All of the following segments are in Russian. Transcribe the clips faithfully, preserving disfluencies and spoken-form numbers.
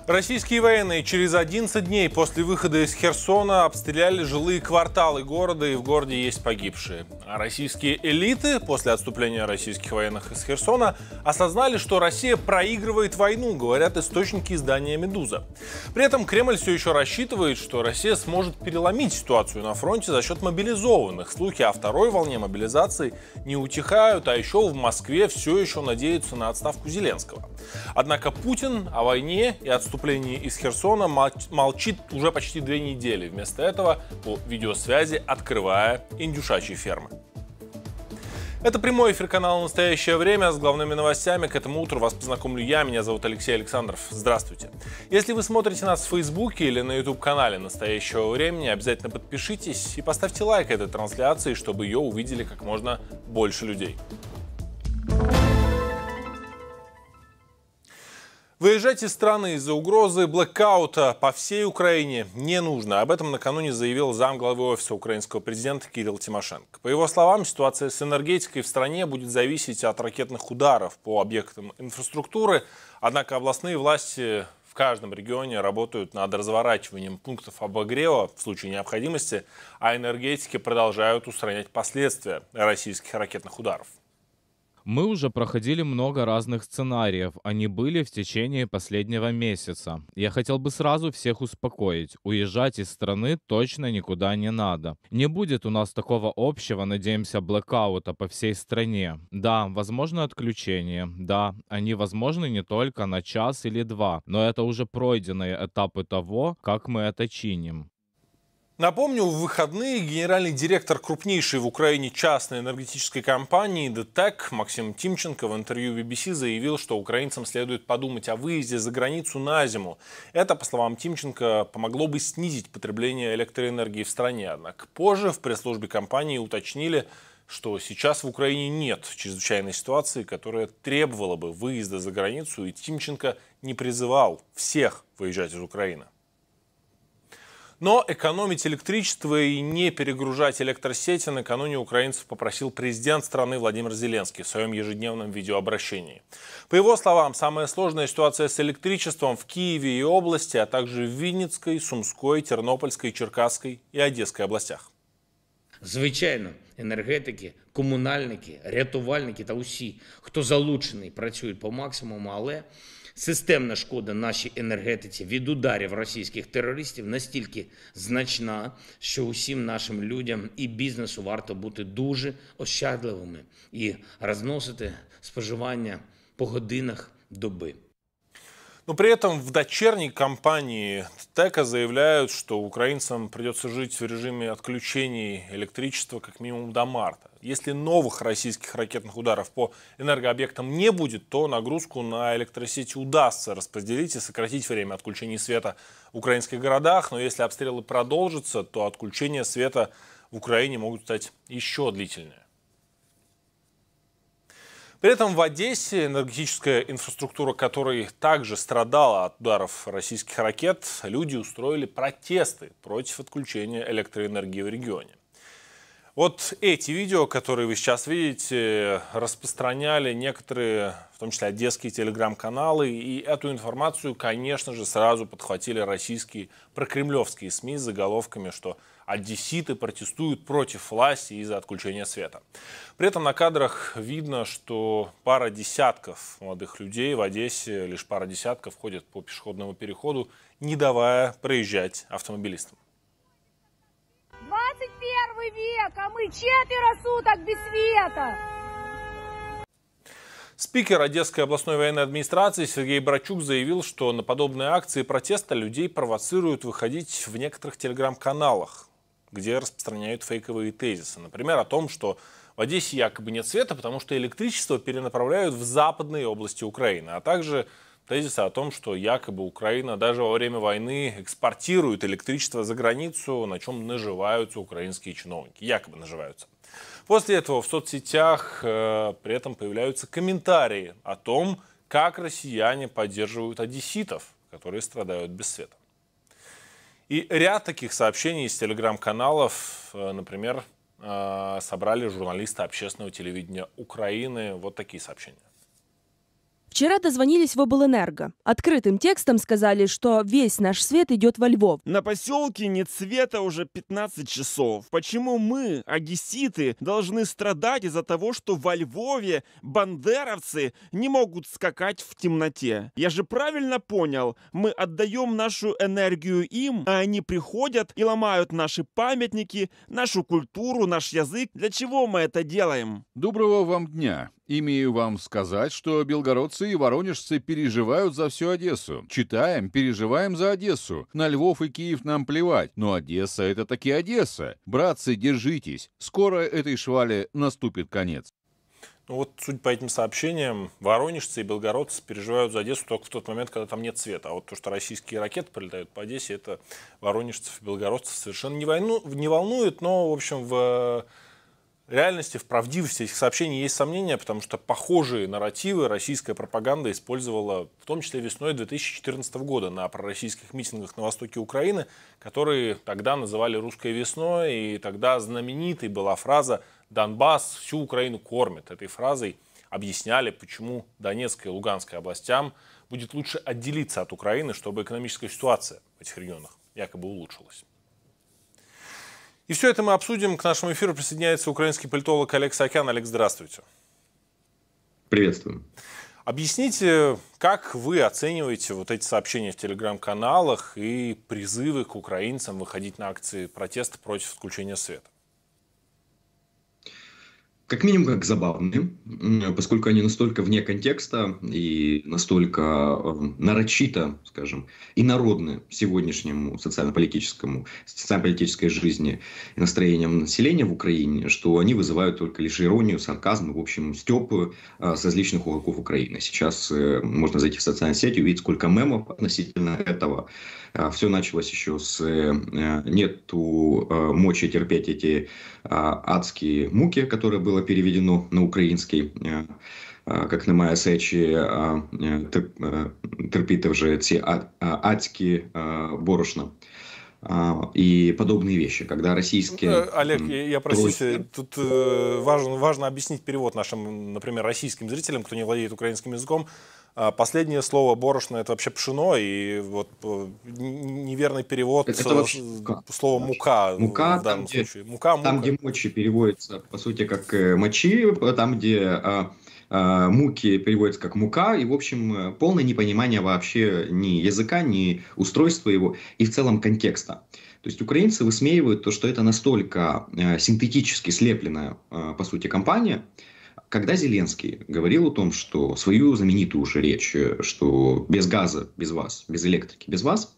Российские военные через одиннадцать дней после выхода из Херсона обстреляли жилые кварталы города, и в городе есть погибшие. А российские элиты после отступления российских военных из Херсона осознали, что Россия проигрывает войну, говорят источники издания «Медуза». При этом Кремль все еще рассчитывает, что Россия сможет переломить ситуацию на фронте за счет мобилизованных. Слухи о второй волне мобилизации не утихают, а еще в Москве все еще надеются на отставку Зеленского. Однако Путин о войне и отступлении из Херсона молчит уже почти две недели. Вместо этого по видеосвязи открывая индюшачьи фермы. Это прямой эфир канала «Настоящее время» с главными новостями. К этому утру вас познакомлю я. Меня зовут Алексей Александров. Здравствуйте. Если вы смотрите нас в Фейсбуке или на YouTube-канале «Настоящего времени», обязательно подпишитесь и поставьте лайк этой трансляции, чтобы ее увидели как можно больше людей. Выезжать из страны из-за угрозы блэкаута по всей Украине не нужно. Об этом накануне заявил замглавы офиса украинского президента Кирилл Тимошенко. По его словам, ситуация с энергетикой в стране будет зависеть от ракетных ударов по объектам инфраструктуры. Однако областные власти в каждом регионе работают над разворачиванием пунктов обогрева в случае необходимости, а энергетики продолжают устранять последствия российских ракетных ударов. Мы уже проходили много разных сценариев, они были в течение последнего месяца. Я хотел бы сразу всех успокоить, уезжать из страны точно никуда не надо. Не будет у нас такого общего, надеемся, блэкаута по всей стране. Да, возможно отключение, да, они возможны не только на час или два, но это уже пройденные этапы того, как мы это чиним. Напомню, в выходные генеральный директор крупнейшей в Украине частной энергетической компании ДТЭК Максим Тимченко в интервью би би си заявил, что украинцам следует подумать о выезде за границу на зиму. Это, по словам Тимченко, помогло бы снизить потребление электроэнергии в стране. Однако позже в пресс-службе компании уточнили, что сейчас в Украине нет чрезвычайной ситуации, которая требовала бы выезда за границу, и Тимченко не призывал всех выезжать из Украины. Но экономить электричество и не перегружать электросети накануне украинцев попросил президент страны Владимир Зеленский в своем ежедневном видеообращении. По его словам, самая сложная ситуация с электричеством в Киеве и области, а также в Винницкой, Сумской, Тернопольской, Черкасской и Одесской областях. Звичайно, енергетики, комунальники, рятувальники та усі, хто залучений, працюють по максимуму, але системна шкода нашій енергетиці від ударів російських терористів настільки значна, що усім нашим людям і бізнесу варто бути дуже ощадливими і розносити споживання по годинах доби. Но при этом в дочерней компании ТЭКа заявляют, что украинцам придется жить в режиме отключений электричества как минимум до марта. Если новых российских ракетных ударов по энергообъектам не будет, то нагрузку на электросети удастся распределить и сократить время отключения света в украинских городах. Но если обстрелы продолжатся, то отключения света в Украине могут стать еще длительнее. При этом в Одессе, энергетическая инфраструктура которой также страдала от ударов российских ракет, люди устроили протесты против отключения электроэнергии в регионе. Вот эти видео, которые вы сейчас видите, распространяли некоторые, в том числе одесские телеграм-каналы, и эту информацию, конечно же, сразу подхватили российские прокремлевские СМИ с заголовками, что одесситы протестуют против власти из-за отключения света. При этом на кадрах видно, что пара десятков молодых людей в Одессе, лишь пара десятков ходят по пешеходному переходу, не давая проезжать автомобилистам. двадцать первый век, а мы четверо суток без света. Спикер Одесской областной военной администрации Сергей Брачук заявил, что на подобные акции протеста людей провоцируют выходить в некоторых телеграм-каналах, где распространяют фейковые тезисы. Например, о том, что в Одессе якобы нет света, потому что электричество перенаправляют в западные области Украины, а также тезисы о том, что якобы Украина даже во время войны экспортирует электричество за границу, на чем наживаются украинские чиновники. Якобы наживаются. После этого в соцсетях э, при этом появляются комментарии о том, как россияне поддерживают одесситов, которые страдают без света. И ряд таких сообщений из телеграм-каналов, э, например, э, собрали журналисты общественного телевидения Украины. Вот такие сообщения. Вчера дозвонились в облэнерго. Открытым текстом сказали, что весь наш свет идет во Львов. На поселке нет света уже пятнадцать часов. Почему мы, одесситы, должны страдать из-за того, что во Львове бандеровцы не могут скакать в темноте? Я же правильно понял, мы отдаем нашу энергию им, а они приходят и ломают наши памятники, нашу культуру, наш язык. Для чего мы это делаем? Доброго вам дня. Имею вам сказать, что белгородцы и воронежцы переживают за всю Одессу. Читаем, переживаем за Одессу. На Львов и Киев нам плевать, но Одесса — это таки Одесса. Братцы, держитесь. Скоро этой швале наступит конец. Ну вот, судя по этим сообщениям, воронежцы и белгородцы переживают за Одессу только в тот момент, когда там нет света. А вот то, что российские ракеты прилетают по Одессе, это воронежцев и белгородцев совершенно не, войну, не волнует. Но, в общем, в реальности, в правдивости этих сообщений есть сомнения, потому что похожие нарративы российская пропаганда использовала, в том числе весной две тысячи четырнадцатого года на пророссийских митингах на востоке Украины, которые тогда называли «русской весной», и тогда знаменитой была фраза «Донбасс всю Украину кормит». Этой фразой объясняли, почему Донецкой и Луганской областям будет лучше отделиться от Украины, чтобы экономическая ситуация в этих регионах якобы улучшилась. И все это мы обсудим. К нашему эфиру присоединяется украинский политолог Олег Саакян. Олег, здравствуйте. Приветствую. Объясните, как вы оцениваете вот эти сообщения в телеграм-каналах и призывы к украинцам выходить на акции протеста против отключения света? Как минимум, как забавные, поскольку они настолько вне контекста и настолько нарочито, скажем, инородны сегодняшнему социально-политическому, социально-политической жизни и настроениям населения в Украине, что они вызывают только лишь иронию, сарказм и, в общем, стёб с различных уголков Украины. Сейчас можно зайти в социальные сети и увидеть, сколько мемов относительно этого. Все началось еще с «нету мочи терпеть эти адские муки», которые было переведено на украинский, как немає сечі терпіти вже ці адські борошна. И подобные вещи, когда российские... Олег, я простите, тройки... тут важно, важно объяснить перевод нашим, например, российским зрителям, кто не владеет украинским языком. Последнее слово «борошно» — это вообще пшено, и вот неверный перевод это, это вообще... слова «мука» мука, в данном там, случае. Мука, мука. Там, где мочи переводится, по сути, как мочи, там, где... муки переводятся как мука, и, в общем, полное непонимание вообще ни языка, ни устройства его, и в целом контекста. То есть украинцы высмеивают то, что это настолько синтетически слепленная, по сути, кампания, когда Зеленский говорил о том, что свою знаменитую уже речь, что без газа, без вас, без электрики, без вас,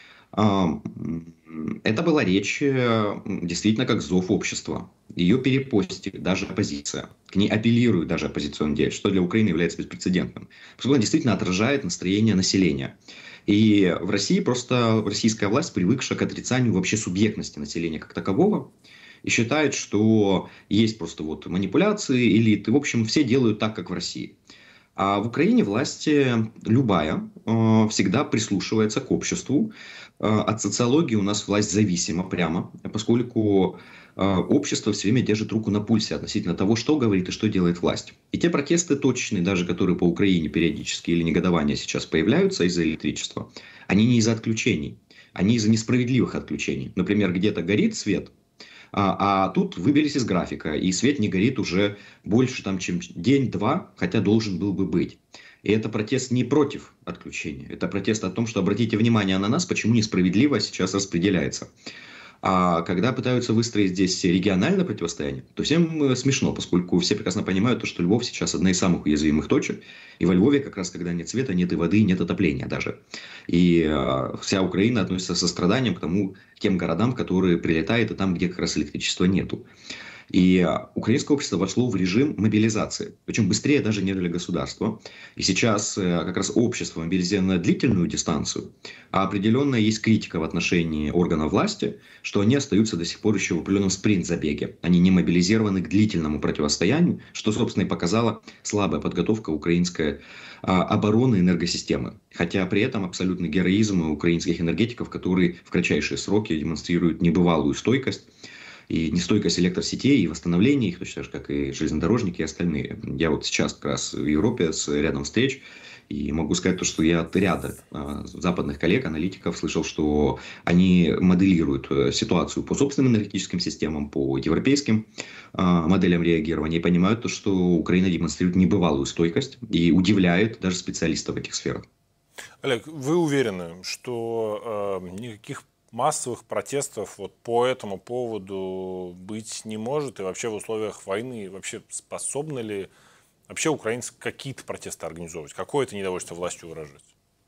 это была речь действительно как зов общества. Ее перепостили даже оппозиция. К ней апеллируют даже оппозиционные деятели, что для Украины является беспрецедентным. Поскольку она действительно отражает настроение населения. И в России просто российская власть, привыкшая к отрицанию вообще субъектности населения как такового, и считает, что есть просто вот манипуляции, элиты. В общем, все делают так, как в России. А в Украине власть любая всегда прислушивается к обществу. От социологии у нас власть зависима прямо, поскольку общество все время держит руку на пульсе относительно того, что говорит и что делает власть. И те протесты точечные, даже которые по Украине периодически или негодования сейчас появляются из-за электричества, они не из-за отключений, они из-за несправедливых отключений. Например, где-то горит свет, а, а тут выбились из графика, и свет не горит уже больше, там, чем день-два, хотя должен был бы быть. И это протест не против отключения, это протест о том, что обратите внимание на нас, почему несправедливо сейчас распределяется. А когда пытаются выстроить здесь региональное противостояние, то всем смешно, поскольку все прекрасно понимают, что Львов сейчас одна из самых уязвимых точек. И во Львове как раз, когда нет света, нет и воды, нет отопления даже. И э, вся Украина относится со страданием к тому, к тем городам, которые прилетают, и там, где как раз электричества нету. И украинское общество вошло в режим мобилизации, причем быстрее даже, нежели государство. И сейчас как раз общество мобилизировано на длительную дистанцию, а определенно есть критика в отношении органов власти, что они остаются до сих пор еще в определенном спринт-забеге. Они не мобилизированы к длительному противостоянию, что, собственно, и показала слабая подготовка украинской обороны энергосистемы. Хотя при этом абсолютный героизм украинских энергетиков, которые в кратчайшие сроки демонстрируют небывалую стойкость и нестойкость электросетей, и восстановление их, точно так же, как и железнодорожники и остальные. Я вот сейчас как раз в Европе с рядом встреч, и могу сказать то, что я от ряда э, западных коллег, аналитиков слышал, что они моделируют э, ситуацию по собственным энергетическим системам, по европейским э, моделям реагирования, и понимают то, что Украина демонстрирует небывалую стойкость и удивляет даже специалистов в этих сферах. Олег, вы уверены, что э, никаких массовых протестов вот по этому поводу быть не может, и вообще в условиях войны вообще способны ли вообще украинцы какие-то протесты организовывать? Какое-то недовольство властью выражать?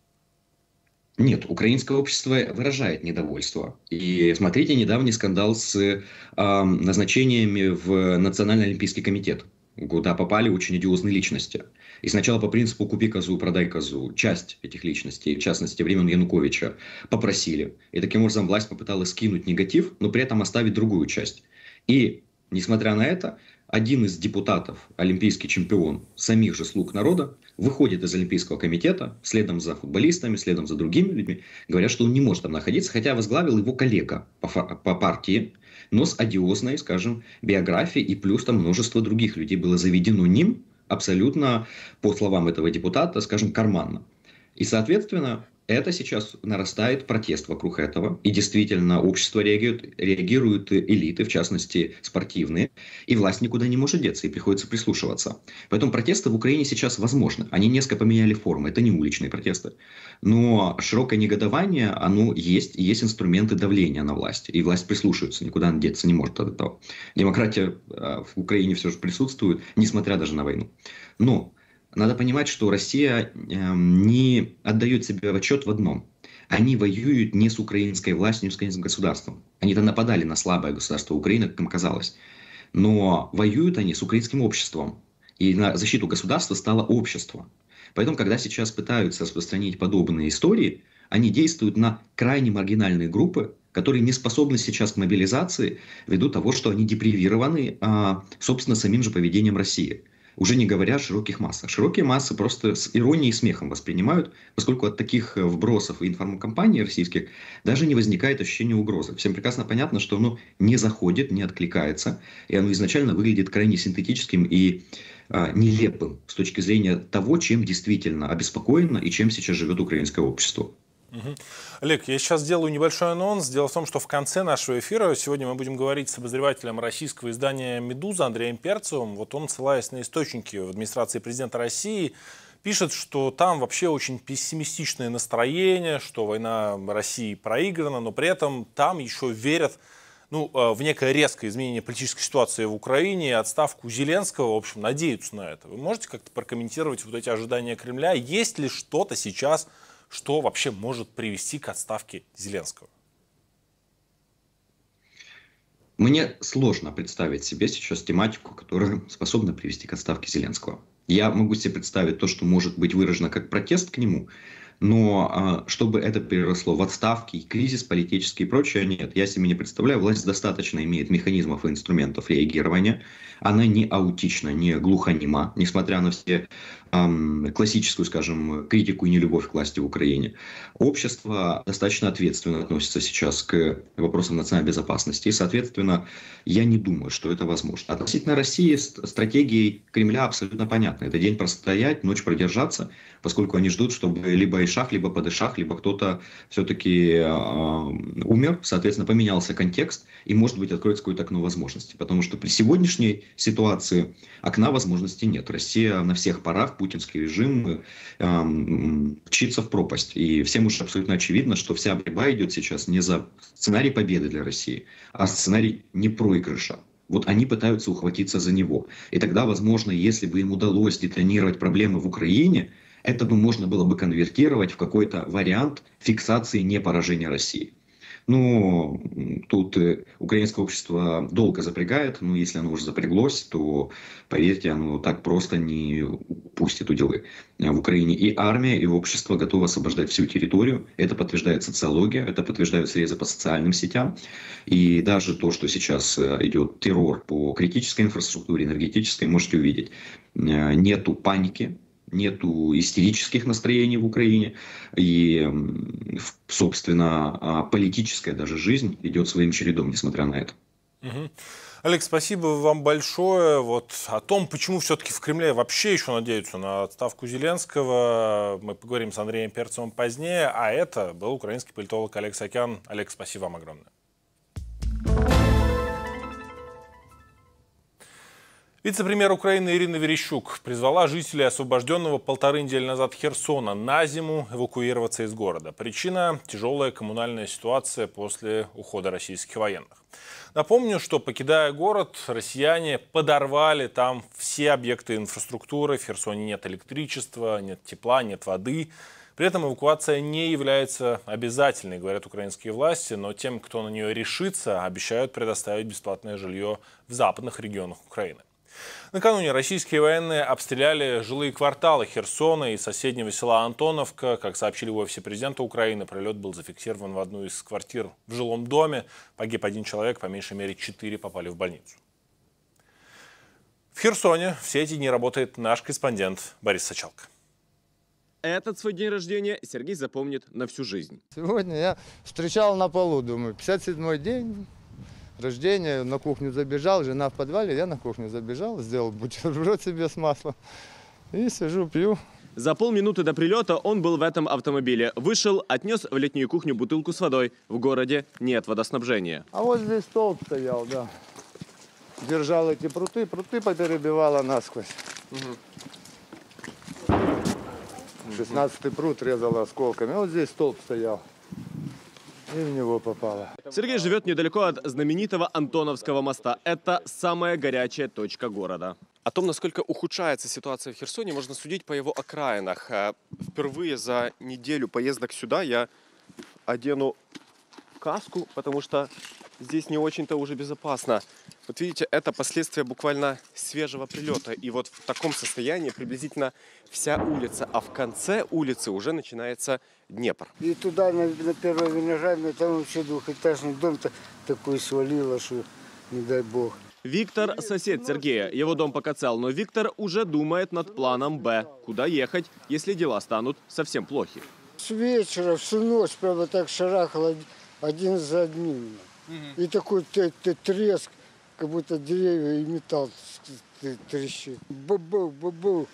Нет, украинское общество выражает недовольство. И смотрите недавний скандал с э, назначениями в Национальный олимпийский комитет, куда попали очень одиозные личности. И сначала по принципу «купи козу, продай козу» часть этих личностей, в частности времен Януковича, попросили. И таким образом власть попыталась скинуть негатив, но при этом оставить другую часть. И, несмотря на это, один из депутатов, олимпийский чемпион, самих же слуг народа, выходит из Олимпийского комитета, следом за футболистами, следом за другими людьми, говорят, что он не может там находиться, хотя возглавил его коллега по, по партии, но с одиозной, скажем, биографией, и плюс там множество других людей было заведено ним абсолютно, по словам этого депутата, скажем, карманно. И, соответственно, это сейчас нарастает протест вокруг этого. И действительно, общество реагирует, реагируют элиты, в частности, спортивные. И власть никуда не может деться, и приходится прислушиваться. Поэтому протесты в Украине сейчас возможны. Они несколько поменяли формы. Это не уличные протесты. Но широкое негодование, оно есть. И есть инструменты давления на власть. И власть прислушивается, никуда она деться не может от этого. Демократия в Украине все же присутствует, несмотря даже на войну. Но надо понимать, что Россия э, не отдает себе отчет в одном. Они воюют не с украинской властью, не с украинским государством. Они-то нападали на слабое государство Украины, как им казалось. Но воюют они с украинским обществом. И на защиту государства стало общество. Поэтому, когда сейчас пытаются распространить подобные истории, они действуют на крайне маргинальные группы, которые не способны сейчас к мобилизации ввиду того, что они депривированы, э, собственно, самим же поведением России. Уже не говоря о широких массах. Широкие массы просто с иронией и смехом воспринимают, поскольку от таких вбросов и информкомпаний российских даже не возникает ощущения угрозы. Всем прекрасно понятно, что оно не заходит, не откликается, и оно изначально выглядит крайне синтетическим и а, нелепым с точки зрения того, чем действительно обеспокоено и чем сейчас живет украинское общество. Угу. Олег, я сейчас сделаю небольшой анонс. Дело в том, что в конце нашего эфира сегодня мы будем говорить с обозревателем российского издания «Медуза» Андреем Перцевым. Вот он, ссылаясь на источники в администрации президента России, пишет, что там вообще очень пессимистичное настроение, что война России проиграна, но при этом там еще верят ну, в некое резкое изменение политической ситуации в Украине и отставку Зеленского, в общем, надеются на это. Вы можете как-то прокомментировать вот эти ожидания Кремля? Есть ли что-то сейчас, что вообще может привести к отставке Зеленского? Мне сложно представить себе сейчас тематику, которая способна привести к отставке Зеленского. Я могу себе представить то, что может быть выражено как протест к нему, но чтобы это переросло в отставки, кризис политический и прочее, нет. Я себе не представляю. Власть достаточно имеет механизмов и инструментов реагирования. Она не аутична, не глухонема, несмотря на все эм, классическую, скажем, критику и нелюбовь к власти в Украине. Общество достаточно ответственно относится сейчас к вопросам национальной безопасности. И, соответственно, я не думаю, что это возможно. Относительно России стратегия Кремля абсолютно понятна. Это день простоять, ночь продержаться, поскольку они ждут, чтобы либо и шах, либо под шах, либо кто-то все-таки э, умер, соответственно, поменялся контекст, и, может быть, откроется какое-то окно возможностей. Потому что при сегодняшней ситуации окна возможностей нет. Россия на всех парах, путинский режим э, мчится в пропасть. И всем уже абсолютно очевидно, что вся борьба идет сейчас не за сценарий победы для России, а сценарий непроигрыша. Вот они пытаются ухватиться за него. И тогда, возможно, если бы им удалось детонировать проблемы в Украине, это бы можно было бы конвертировать в какой-то вариант фиксации непоражения России. Ну, тут украинское общество долго запрягает, но если оно уже запряглось, то, поверьте, оно так просто не пустит уделы в Украине. И армия, и общество готовы освобождать всю территорию. Это подтверждает социология, это подтверждают срезы по социальным сетям. И даже то, что сейчас идет террор по критической инфраструктуре, энергетической, можете увидеть. Нету паники. Нету истерических настроений в Украине, и, собственно, политическая даже жизнь идет своим чередом, несмотря на это. Угу. Олег, спасибо вам большое. Вот о том, почему все-таки в Кремле вообще еще надеются на отставку Зеленского, мы поговорим с Андреем Перцевым позднее. А это был украинский политолог Олег Сакян. Олег, спасибо вам огромное. Вице-премьер Украины Ирина Верещук призвала жителей освобожденного полторы недели назад Херсона на зиму эвакуироваться из города. Причина – тяжелая коммунальная ситуация после ухода российских военных. Напомню, что, покидая город, россияне подорвали там все объекты инфраструктуры. В Херсоне нет электричества, нет тепла, нет воды. При этом эвакуация не является обязательной, говорят украинские власти, но тем, кто на нее решится, обещают предоставить бесплатное жилье в западных регионах Украины. Накануне российские военные обстреляли жилые кварталы Херсона и соседнего села Антоновка. Как сообщили в офисе президента Украины, прилет был зафиксирован в одну из квартир в жилом доме. Погиб один человек, по меньшей мере четыре попали в больницу. В Херсоне все эти дни работает наш корреспондент Борис Сачалко. Этот свой день рождения Сергей запомнит на всю жизнь. Сегодня я встречал на полу, думаю, пятьдесят седьмой день рождения, на кухню забежал, жена в подвале, я на кухню забежал, сделал бутерброд себе с маслом и сижу, пью. За полминуты до прилета он был в этом автомобиле. Вышел, отнес в летнюю кухню бутылку с водой. В городе нет водоснабжения. А вот здесь столб стоял, да. Держал эти пруты, пруты поперебивало насквозь. Угу. шестнадцатый прут резало осколками. Вот здесь столб стоял. И в него попало. Сергей живет недалеко от знаменитого Антоновского моста. Это самая горячая точка города. О том, насколько ухудшается ситуация в Херсоне, можно судить по его окраинах. Впервые за неделю поездок сюда я одену каску, потому что здесь не очень-то уже безопасно. Вот видите, это последствия буквально свежего прилета. И вот в таком состоянии приблизительно вся улица. А в конце улицы уже начинается Днепр. И туда, на, на первой виноградной, там вообще двухэтажный дом такой свалило, что не дай бог. Виктор – сосед Сергея. Его дом пока цел, но Виктор уже думает над планом «Б». Куда ехать, если дела станут совсем плохи. С вечера, всю ночь, прямо так шарахало один за одним. Угу. И такой треск, как будто деревья и металл трещит. Бу-бу, бу-бу.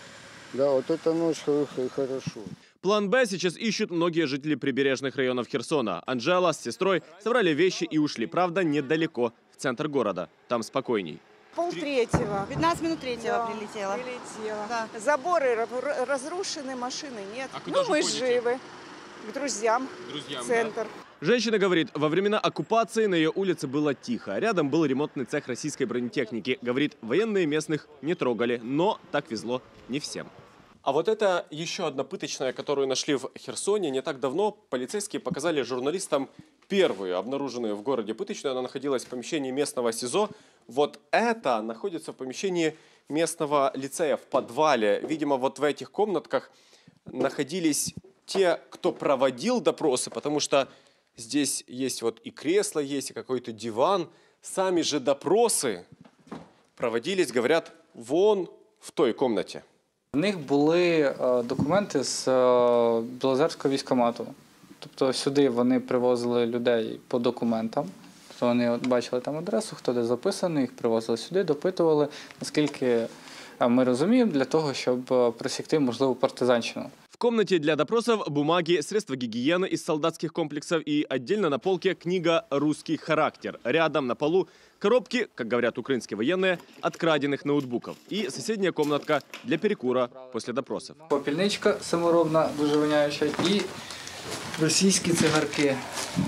Да, вот эта ночь хорошо. План «Б» сейчас ищут многие жители прибережных районов Херсона. Анжела с сестрой собрали вещи и ушли. Правда, недалеко, в центр города. Там спокойней. Полтретьего. пятнадцать минут третьего да, прилетела. прилетела. Да. Заборы разрушены, машины нет. А куда ну, же мы ходите? живы. К друзьям. Друзьям, в центр. Да? Женщина говорит, во времена оккупации на ее улице было тихо. Рядом был ремонтный цех российской бронетехники. Говорит, военные местных не трогали, но так везло не всем. А вот это еще одна пыточная, которую нашли в Херсоне. Не так давно полицейские показали журналистам первую обнаруженную в городе пыточную. Она находилась в помещении местного СИЗО. Вот это находится в помещении местного лицея, в подвале. Видимо, вот в этих комнатках находились те, кто проводил допросы, потому что здесь есть вот и кресло, есть и какой-то диван. Сами же допросы проводились, говорят, вон в той комнате. У них були документи з Білозерського військкомату. Тобто сюди вони привозили людей по документам. Тобто вони бачили там адресу, хто де записаний, їх привозили сюди, допитували, наскільки ми розуміємо, для того, щоб просікти, можливо, партизанщину. В комнате для допросов бумаги, средства гигиены из солдатских комплексов и отдельно на полке книга «Русский характер». Рядом на полу коробки, как говорят украинские военные, от краденных ноутбуков. И соседняя комнатка для перекура после допросов. Попільничка саморобна, дуже воняюча, і російські цигарки.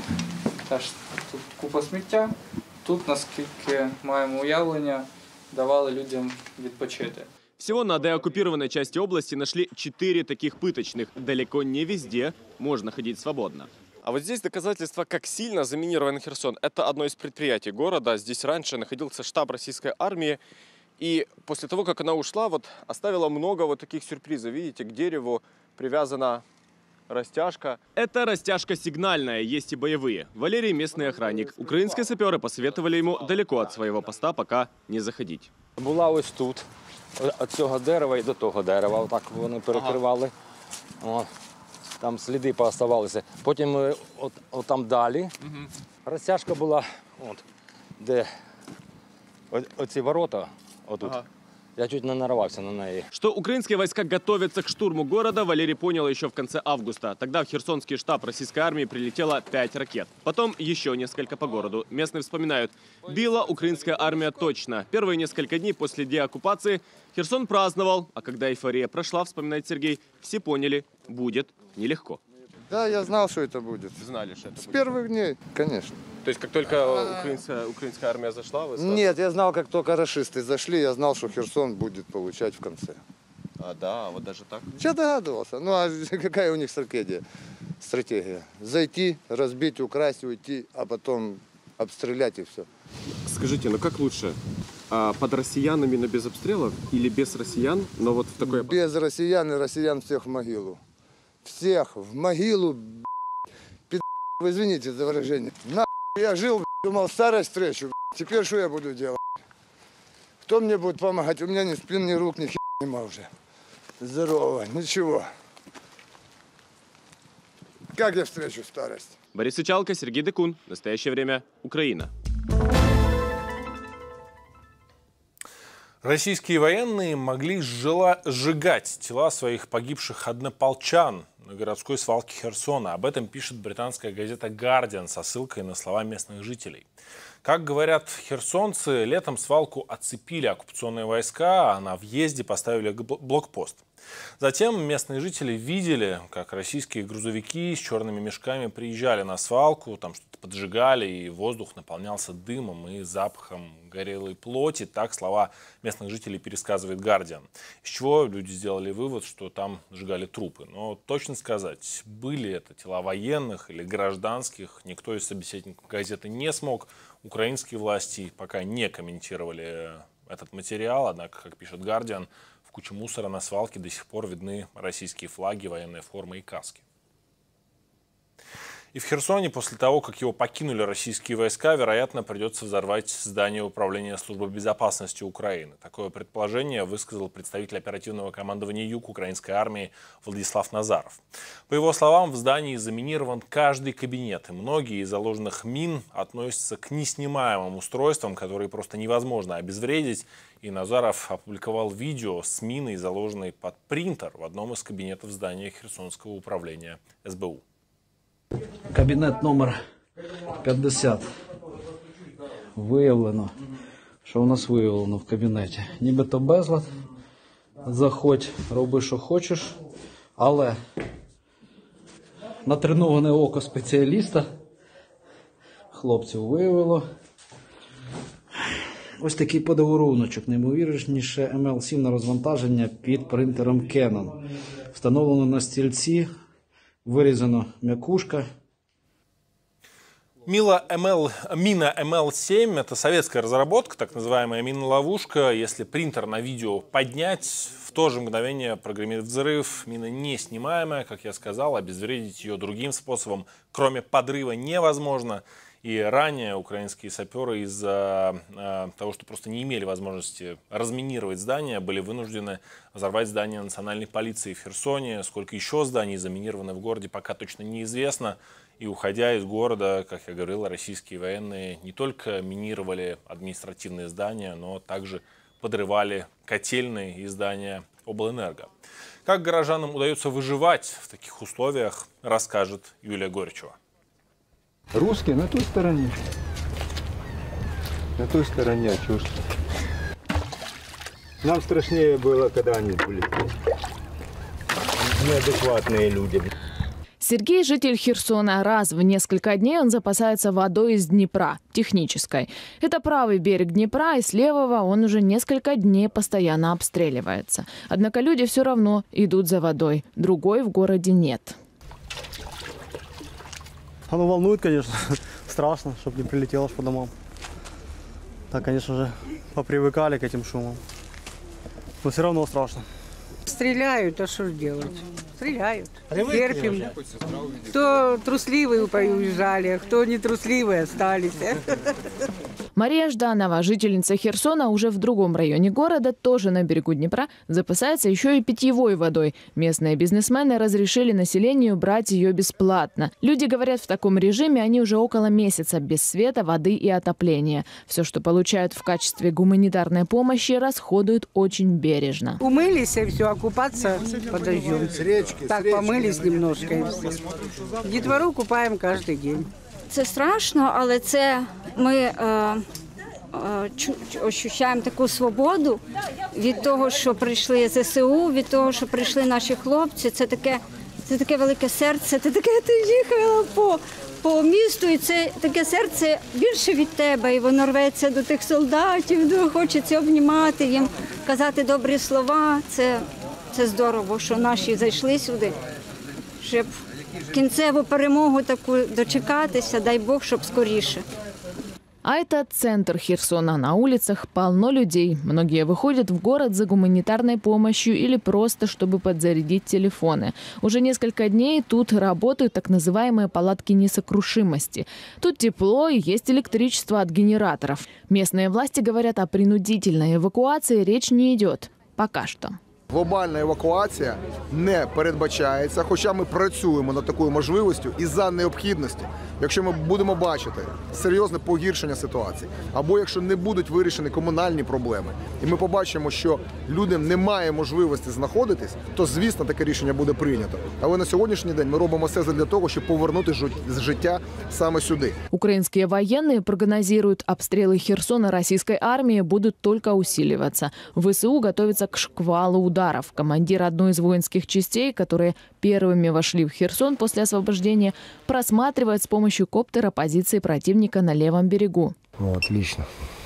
Теж тут купа сміття. Тут, наскільки маємо уявлення, давали людям відпочити. Всего на деоккупированной части области нашли четыре таких пыточных. Далеко не везде можно ходить свободно. А вот здесь доказательства, как сильно заминирован Херсон. Это одно из предприятий города. Здесь раньше находился штаб российской армии. И после того, как она ушла, вот оставила много вот таких сюрпризов. Видите, к дереву привязана растяжка. Это растяжка сигнальная, есть и боевые. Валерий – местный охранник. Украинские саперы посоветовали ему далеко от своего поста пока не заходить. Була ось тут, від цього дерева і до того дерева. Отак вони перекривали. Ага. О, там сліди пооставалися. Потім от, от там далі. Угу. Розтяжка була от, де о- оці ворота, отут. Ага. Я чуть не нарвався на неї. Что украинские войска готовятся к штурму города, Валерий понял еще в конце августа. Тогда в Херсонский штаб российской армии прилетело пять ракет. Потом еще несколько по городу. Местные вспоминают, била украинская армия точно. Первые несколько дней после деоккупации Херсон праздновал. А когда эйфория прошла, вспоминает Сергей, все поняли, будет нелегко. Да, я знал, что это будет. Знали, что это С будет. первых дней, конечно. То есть как только украинская, украинская армия зашла, вы сразу... Нет, я знал, как только рашисты зашли, я знал, что Херсон будет получать в конце. А, да, вот даже так? Я догадывался. Ну а какая у них стратегия? Стратегия. Зайти, разбить, украсть, уйти, а потом обстрелять и все. Скажите, ну как лучше? А, под россиянами, но без обстрелов? Или без россиян, но вот в такой... Без россиян и россиян всех в могилу. Всех в могилу, пи***, вы извините за выражение. На, я жил, думал, старость встречу, теперь что я буду делать? Кто мне будет помогать? У меня ни спин, ни рук, ни хер нема уже. Здорово, ничего. Как я встречу старость? Борис Ичалко, Сергей Декун. Настоящее время. Украина. Российские военные могли сжила- сжигать тела своих погибших однополчан на городской свалке Херсона. Об этом пишет британская газета «Гардиан» со ссылкой на слова местных жителей. Как говорят херсонцы, летом свалку оцепили оккупационные войска, а на въезде поставили блокпост. Затем местные жители видели, как российские грузовики с черными мешками приезжали на свалку, там что-то поджигали, и воздух наполнялся дымом и запахом горелой плоти. Так слова местных жителей пересказывает «Гардиан». Из чего люди сделали вывод, что там сжигали трупы. Но точно сказать, были это тела военных или гражданских, никто из собеседников газеты не смог. Украинские власти пока не комментировали этот материал, однако, как пишет «Гардиан», в куче мусора на свалке до сих пор видны российские флаги, военная форма и каски. И в Херсоне после того, как его покинули российские войска, вероятно, придется взорвать здание управления службы безопасности Украины. Такое предположение высказал представитель оперативного командования «Юг» украинской армии Владислав Назаров. По его словам, в здании заминирован каждый кабинет, и многие из заложенных мин относятся к неснимаемым устройствам, которые просто невозможно обезвредить. И Назаров опубликовал видео с миной, заложенной под принтер в одном из кабинетов здания Херсонского управления эс бэ у. Кабінет номер п'ятдесят. Виявлено, що у нас виявлено в кабінеті. Нібито безлад. Заходь, роби, що хочеш. Але натреноване око спеціаліста хлопців виявило ось такий подаруночок. Неймовірніше ем ел сім на розвантаження під принтером Canon. Встановлено на стільці. Вырезана мякушка. Мила эм эл, мина эм эл семь – это советская разработка, так называемая мина-ловушка. Если принтер на видео поднять, в то же мгновение прогремит взрыв. Мина неснимаемая, как я сказал, обезвредить ее другим способом, кроме подрыва, невозможно. И ранее украинские саперы из-за э, того, что просто не имели возможности разминировать здания, были вынуждены взорвать здание национальной полиции в Херсоне. Сколько еще зданий заминировано в городе, пока точно неизвестно. И уходя из города, как я говорил, российские военные не только минировали административные здания, но также подрывали котельные и здания облэнерго. Как горожанам удается выживать в таких условиях, расскажет Юлия Горячева. Русские на той стороне. На той стороне, а чё ж. Нам страшнее было, когда они были. Неадекватные люди. Сергей – житель Херсона. Раз в несколько дней он запасается водой из Днепра, технической. Это правый берег Днепра, и с левого он уже несколько дней постоянно обстреливается. Однако люди все равно идут за водой. Другой в городе нет. Оно волнует, конечно. Страшно, чтобы не прилетело по домам. Так, конечно же, попривыкали к этим шумам. Но все равно страшно. Стреляют, а что делать? Стреляют. Терпим. Кто трусливые уезжали, а кто не трусливые остались. Мария Жданова, жительница Херсона, уже в другом районе города, тоже на берегу Днепра, запасается еще и питьевой водой. Местные бизнесмены разрешили населению брать ее бесплатно. Люди говорят, в таком режиме они уже около месяца без света, воды и отопления. Все, что получают в качестве гуманитарной помощи, расходуют очень бережно. Умылись и все, а купаться подождем. Так, помылись немножко и все. Детвору купаем каждый день. Це страшно, але це ми е, е, ощущаємо таку свободу від того, що прийшли зе се у, від того, що прийшли наші хлопці. Це таке, це таке велике серце, це таке, ти їхала по, по місту, і це таке серце більше від тебе, і воно рветься до тих солдатів, до, хочеться обнімати їм, казати добрі слова. Це, це здорово, що наші зайшли сюди, щоб кінцеву перемогу таку дочекатися, дай Бог, щоб скоріше. А это центр Херсона. На улицах полно людей. Многие выходят в город за гуманитарной помощью или просто, чтобы подзарядить телефоны. Уже несколько дней тут работают так называемые палатки несокрушимости. Тут тепло и есть электричество от генераторов. Местные власти говорят, о принудительной эвакуации речь не идет. Пока что. Глобальна евакуація не передбачається, хоча ми працюємо над такою можливістю і за необхідності, якщо ми будемо бачити серйозне погіршення ситуації, або якщо не будуть вирішені комунальні проблеми, і ми побачимо, що людям немає можливості знаходитись, то, звісно, таке рішення буде прийнято. Але на сьогоднішній день ми робимо все для того, щоб повернути життя саме сюди. Украинские военные прогнозируют, обстрелы Херсона российской армии будут только усиливаться. ВСУ готовится к шквалу ударов. Ударов. Командир одной из воинских частей, которые первыми вошли в Херсон после освобождения, просматривает с помощью коптера позиции противника на левом берегу. О, отлично.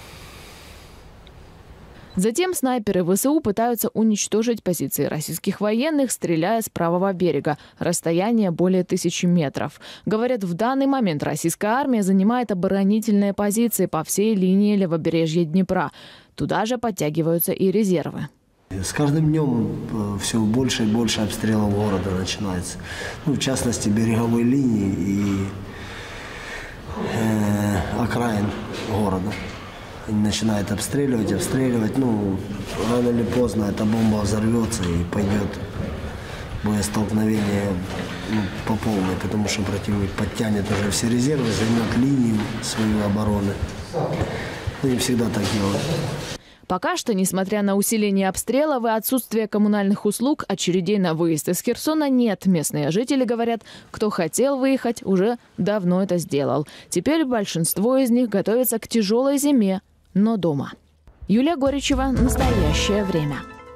Затем снайперы ВСУ пытаются уничтожить позиции российских военных, стреляя с правого берега. Расстояние более тысячи метров. Говорят, в данный момент российская армия занимает оборонительные позиции по всей линии левобережья Днепра. Туда же подтягиваются и резервы. С каждым днем все больше и больше обстрелов города начинается. Ну, в частности, береговой линии и э, окраин города. Они начинают обстреливать, обстреливать. Ну, рано или поздно эта бомба взорвется и пойдет боестолкновение, ну, по полной, потому что противник подтянет уже все резервы, займет линию свою обороны. Они всегда так делают. Пока что, несмотря на усиление обстрелов и отсутствие коммунальных услуг, очередей на выезд из Херсона нет. Местные жители говорят, кто хотел выехать, уже давно это сделал. Теперь большинство из них готовится к тяжелой зиме, но дома. Юлия Горячева. Настоящее время.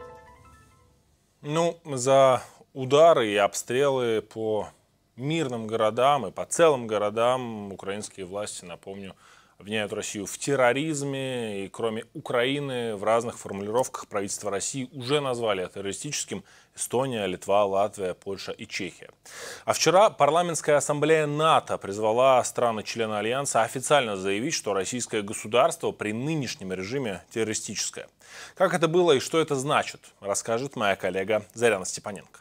Ну, за удары и обстрелы по мирным городам и по целым городам украинские власти, напомню, обвиняют Россию в терроризме, и кроме Украины в разных формулировках правительство России уже назвали террористическим Эстония, Литва, Латвия, Польша и Чехия. А вчера парламентская ассамблея НАТО призвала страны-члены Альянса официально заявить, что российское государство при нынешнем режиме террористическое. Как это было и что это значит, расскажет моя коллега Заряна Степаненко.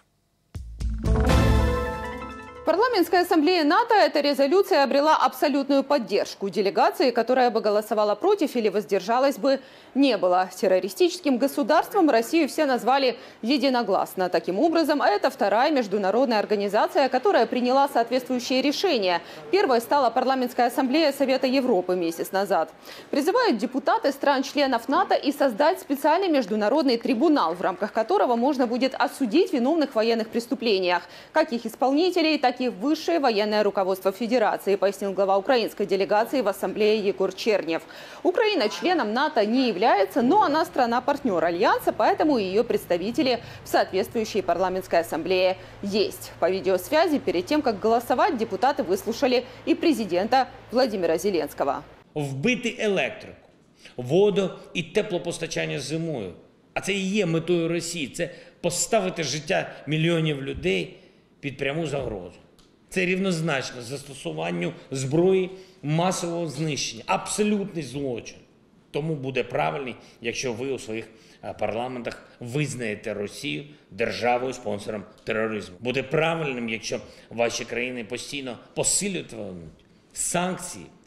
Парламентская ассамблея НАТО эта резолюция обрела абсолютную поддержку. Делегации, которая бы голосовала против или воздержалась бы, не было. Террористическим государством Россию все назвали единогласно. Таким образом, это вторая международная организация, которая приняла соответствующее решение. Первой стала парламентская ассамблея Совета Европы месяц назад. Призывают депутаты стран-членов НАТО и создать специальный международный трибунал, в рамках которого можно будет осудить виновных в военных преступлениях, как их исполнителей, так и высшее военное руководство Федерации, пояснил глава украинской делегации в ассамблее Егор Чернев. Украина членом НАТО не является, но она страна-партнер Альянса, поэтому ее представители в соответствующей парламентской ассамблее есть. По видеосвязи перед тем, как голосовать, депутаты выслушали и президента Владимира Зеленского. Вбити електрику, воду і теплопостачання зимою. А це і є метою Росії. Це поставити життя мільйонів людей під пряму загрозу. Це рівнозначно застосуванню зброї масового знищення. Абсолютний злочин. Тому буде правильний, якщо ви у своїх парламентах визнаєте Росію державою-спонсором тероризму. Буде правильним, якщо ваші країни постійно посилюватимуть санкції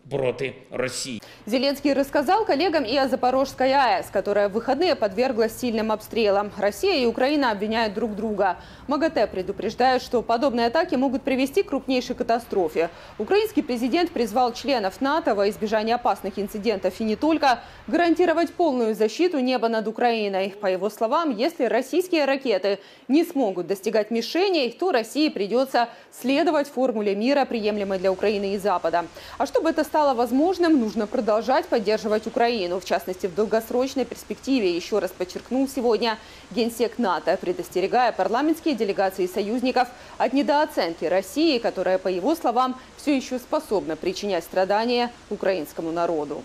проти Росії. Зеленский рассказал коллегам и о Запорожской АЭС, которая в выходные подверглась сильным обстрелам. Россия и Украина обвиняют друг друга. МАГАТЭ предупреждают, что подобные атаки могут привести к крупнейшей катастрофе. Украинский президент призвал членов НАТО во избежание опасных инцидентов и не только гарантировать полную защиту неба над Украиной. По его словам, если российские ракеты не смогут достигать мишеней, то России придется следовать формуле мира, приемлемой для Украины и Запада. А чтобы это стало возможным, нужно продолжать поддерживать Украину, в частности в долгосрочной перспективе, еще раз подчеркнул сегодня генсек НАТО, предостерегая парламентские делегации союзников от недооценки России, которая, по его словам, все еще способна причинять страдания украинскому народу.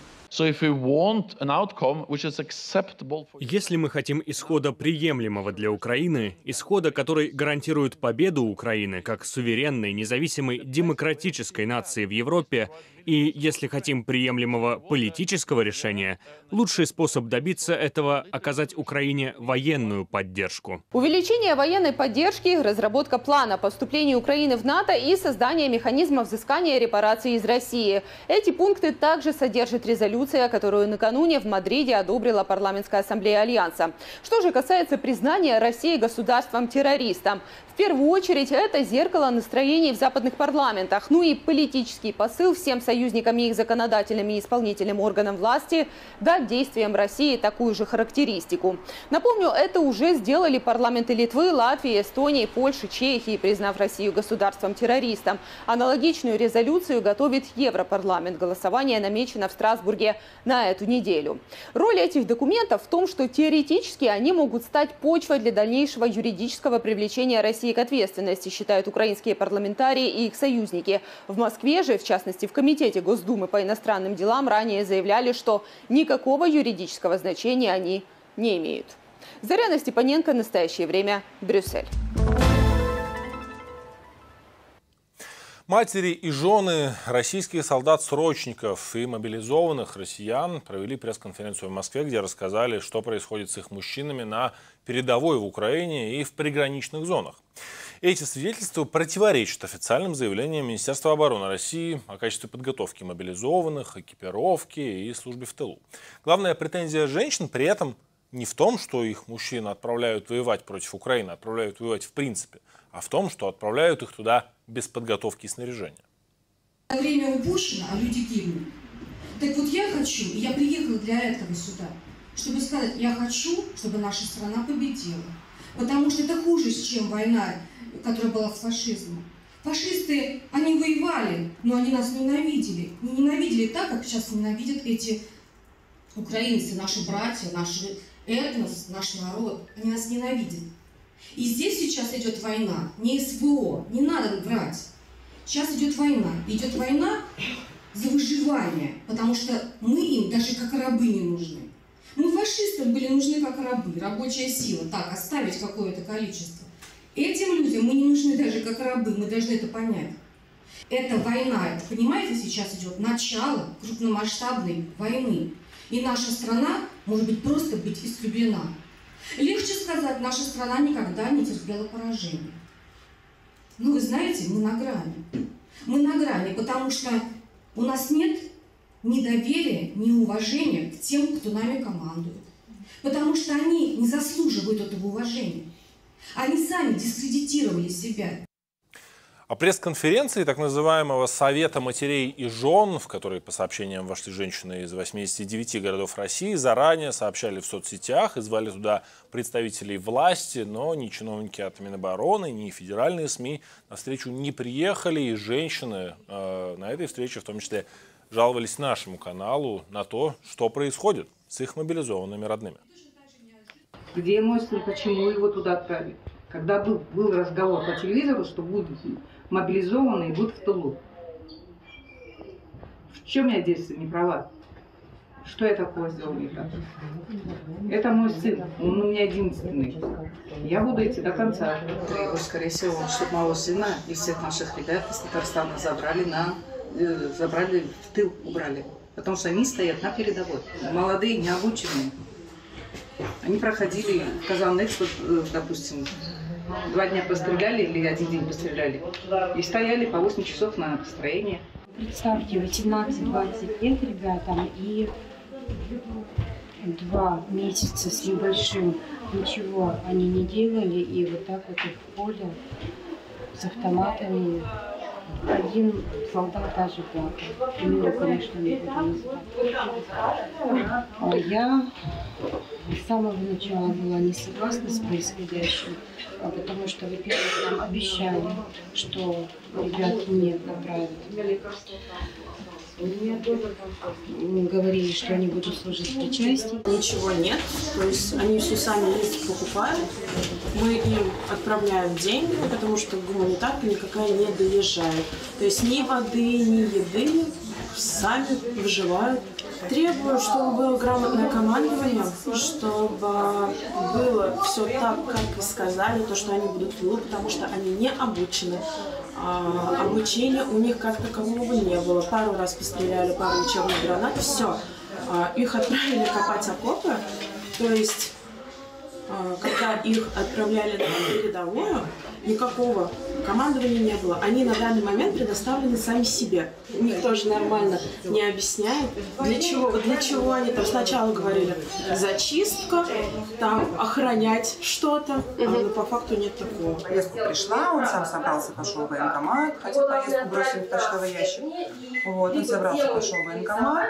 Если мы хотим исхода приемлемого для Украины, исхода, который гарантирует победу Украины как суверенной, независимой, демократической нации в Европе, и если хотим приемлемого политического решения, лучший способ добиться этого – оказать Украине военную поддержку. Увеличение военной поддержки, разработка плана поступления Украины в НАТО и создание механизма взыскания репараций из России. Эти пункты также содержит резолюция, которую накануне в Мадриде одобрила парламентская ассамблея Альянса. Что же касается признания России государством-террористом, в первую очередь это зеркало настроений в западных парламентах, ну и политический посыл всем союзникам и их законодательным и исполнительным органам власти дать действиям России такую же характеристику. Напомню, это уже сделали парламенты Литвы, Латвии, Эстонии, Польши, Чехии, признав Россию государством-террористом. Аналогичную резолюцию готовит Европарламент. Голосование намечено в Страсбурге на эту неделю. Роль этих документов в том, что теоретически они могут стать почвой для дальнейшего юридического привлечения России к ответственности, считают украинские парламентарии и их союзники. В Москве же, в частности в Комитете Госдумы по иностранным делам, ранее заявляли, что никакого юридического значения они не имеют. Заряна Степаненко, «Настоящее время», Брюссель. Матери и жены российских солдат-срочников и мобилизованных россиян провели пресс-конференцию в Москве, где рассказали, что происходит с их мужчинами на передовой в Украине и в приграничных зонах. Эти свидетельства противоречат официальным заявлениям Министерства обороны России о качестве подготовки мобилизованных, экипировки и службе в тылу. Главная претензия женщин при этом не в том, что их мужчин отправляют воевать против Украины, отправляют воевать в принципе, а в том, что отправляют их туда без подготовки и снаряжения. Время упущено, а люди гибнут. Так вот я хочу, и я приехала для этого сюда, чтобы сказать, я хочу, чтобы наша страна победила. Потому что это хуже, чем война, которая была с фашизмом. Фашисты, они воевали, но они нас ненавидели. Не ненавидели так, как сейчас ненавидят эти украинцы, наши братья, наш этнос, наш народ. Они нас ненавидят. И здесь сейчас идет война, не СВО, не надо врать. Сейчас идет война. Идет война за выживание, потому что мы им даже как рабы не нужны. Мы фашистам были нужны как рабы, рабочая сила, так, оставить какое-то количество. Этим людям мы не нужны даже как рабы, мы должны это понять. Это война, это, понимаете, сейчас идет начало крупномасштабной войны. И наша страна может быть просто быть истреблена. Легче сказать, наша страна никогда не терпела поражения. Но вы знаете, мы на грани. Мы на грани, потому что у нас нет ни доверия, ни уважения к тем, кто нами командует. Потому что они не заслуживают этого уважения. Они сами дискредитировали себя. О пресс-конференции так называемого Совета матерей и жен, в которой, по сообщениям, вошли женщины из восьмидесяти девяти городов России, заранее сообщали в соцсетях и звали туда представителей власти, но ни чиновники от Минобороны, ни федеральные СМИ на встречу не приехали, и женщины э, на этой встрече в том числе жаловались нашему каналу на то, что происходит с их мобилизованными родными. Где мой сын, почему его туда отправили? Когда был, был разговор по телевизору, что будут мобилизованы и будут в тылу. В чем я здесь не права? Что я такое сделала не так? Это мой сын, он у меня единственный. Я буду идти до конца. Его, скорее всего, чтобы моего сына и всех наших ребят из Татарстана забрали, на, забрали в тыл, убрали. Потому что они стоят на передовой. Молодые, необученные. Они проходили в Казан-Экспо, допустим, два дня постреляли или один день постреляли. И стояли по восемь часов на построение. Представьте, восемнадцать-двадцать лет ребятам и два месяца с небольшим ничего они не делали, и вот так вот их в поле с автоматами. Один солдат даже плакал. Именно, конечно, не буду называть. А я с самого начала была не согласна с происходящим, потому что, во-первых, нам обещали, что ребят нет направят. Говорили, что они будут служить причастие. Ничего нет, то есть они все сами ездят, покупают. Мы им отправляем деньги, потому что гуманитарка никакая не доезжает. То есть ни воды, ни еды сами выживают. Требую, чтобы было грамотное командование, чтобы было все так, как и сказали, то, что они будут в тылу, потому что они не обучены. А, обучения у них как такового не было. Пару раз постреляли, пару учебных гранат, все. А, их отправили копать окопы, то есть, а, когда их отправляли на передовую, никакого командования не было. Они на данный момент предоставлены сами себе. Никто же нормально не объясняет, для чего, для чего они там сначала говорили зачистка, там охранять что-то, а но по факту нет такого. Поездку пришла, он сам собрался, пошел в военкомат, хотя поездку бросили в почтовый ящик. Вот, он собрался, пошел в военкомат,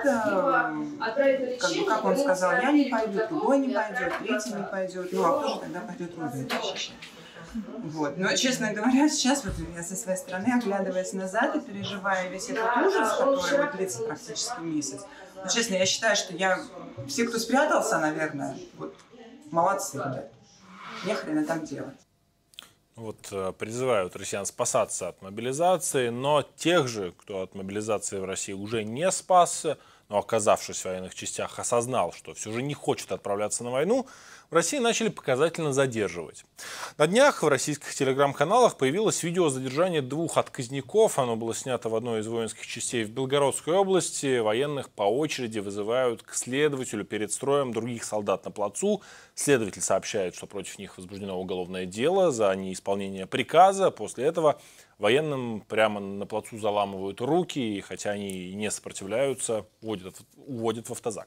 как бы, как он сказал, я не пойду, другой не пойдет, третий не пойдет, ну а кто же тогда пойдет родину защищать? Вот. Но, честно говоря, сейчас вот я со своей стороны, оглядываясь назад и переживая весь этот ужас, который вот длится практически месяц, но, честно, я считаю, что я... Все, кто спрятался, наверное, вот, молодцы, ребят. Не хрена там делать. Вот призывают россиян спасаться от мобилизации, но тех же, кто от мобилизации в России уже не спасся, но, оказавшись в военных частях, осознал, что все же не хочет отправляться на войну, в России начали показательно задерживать. На днях в российских телеграм-каналах появилось видео задержания двух отказников. Оно было снято в одной из воинских частей в Белгородской области. Военных по очереди вызывают к следователю перед строем других солдат на плацу. Следователь сообщает, что против них возбуждено уголовное дело за неисполнение приказа. После этого военным прямо на плацу заламывают руки, и хотя они не сопротивляются, уводят, уводят в автозак.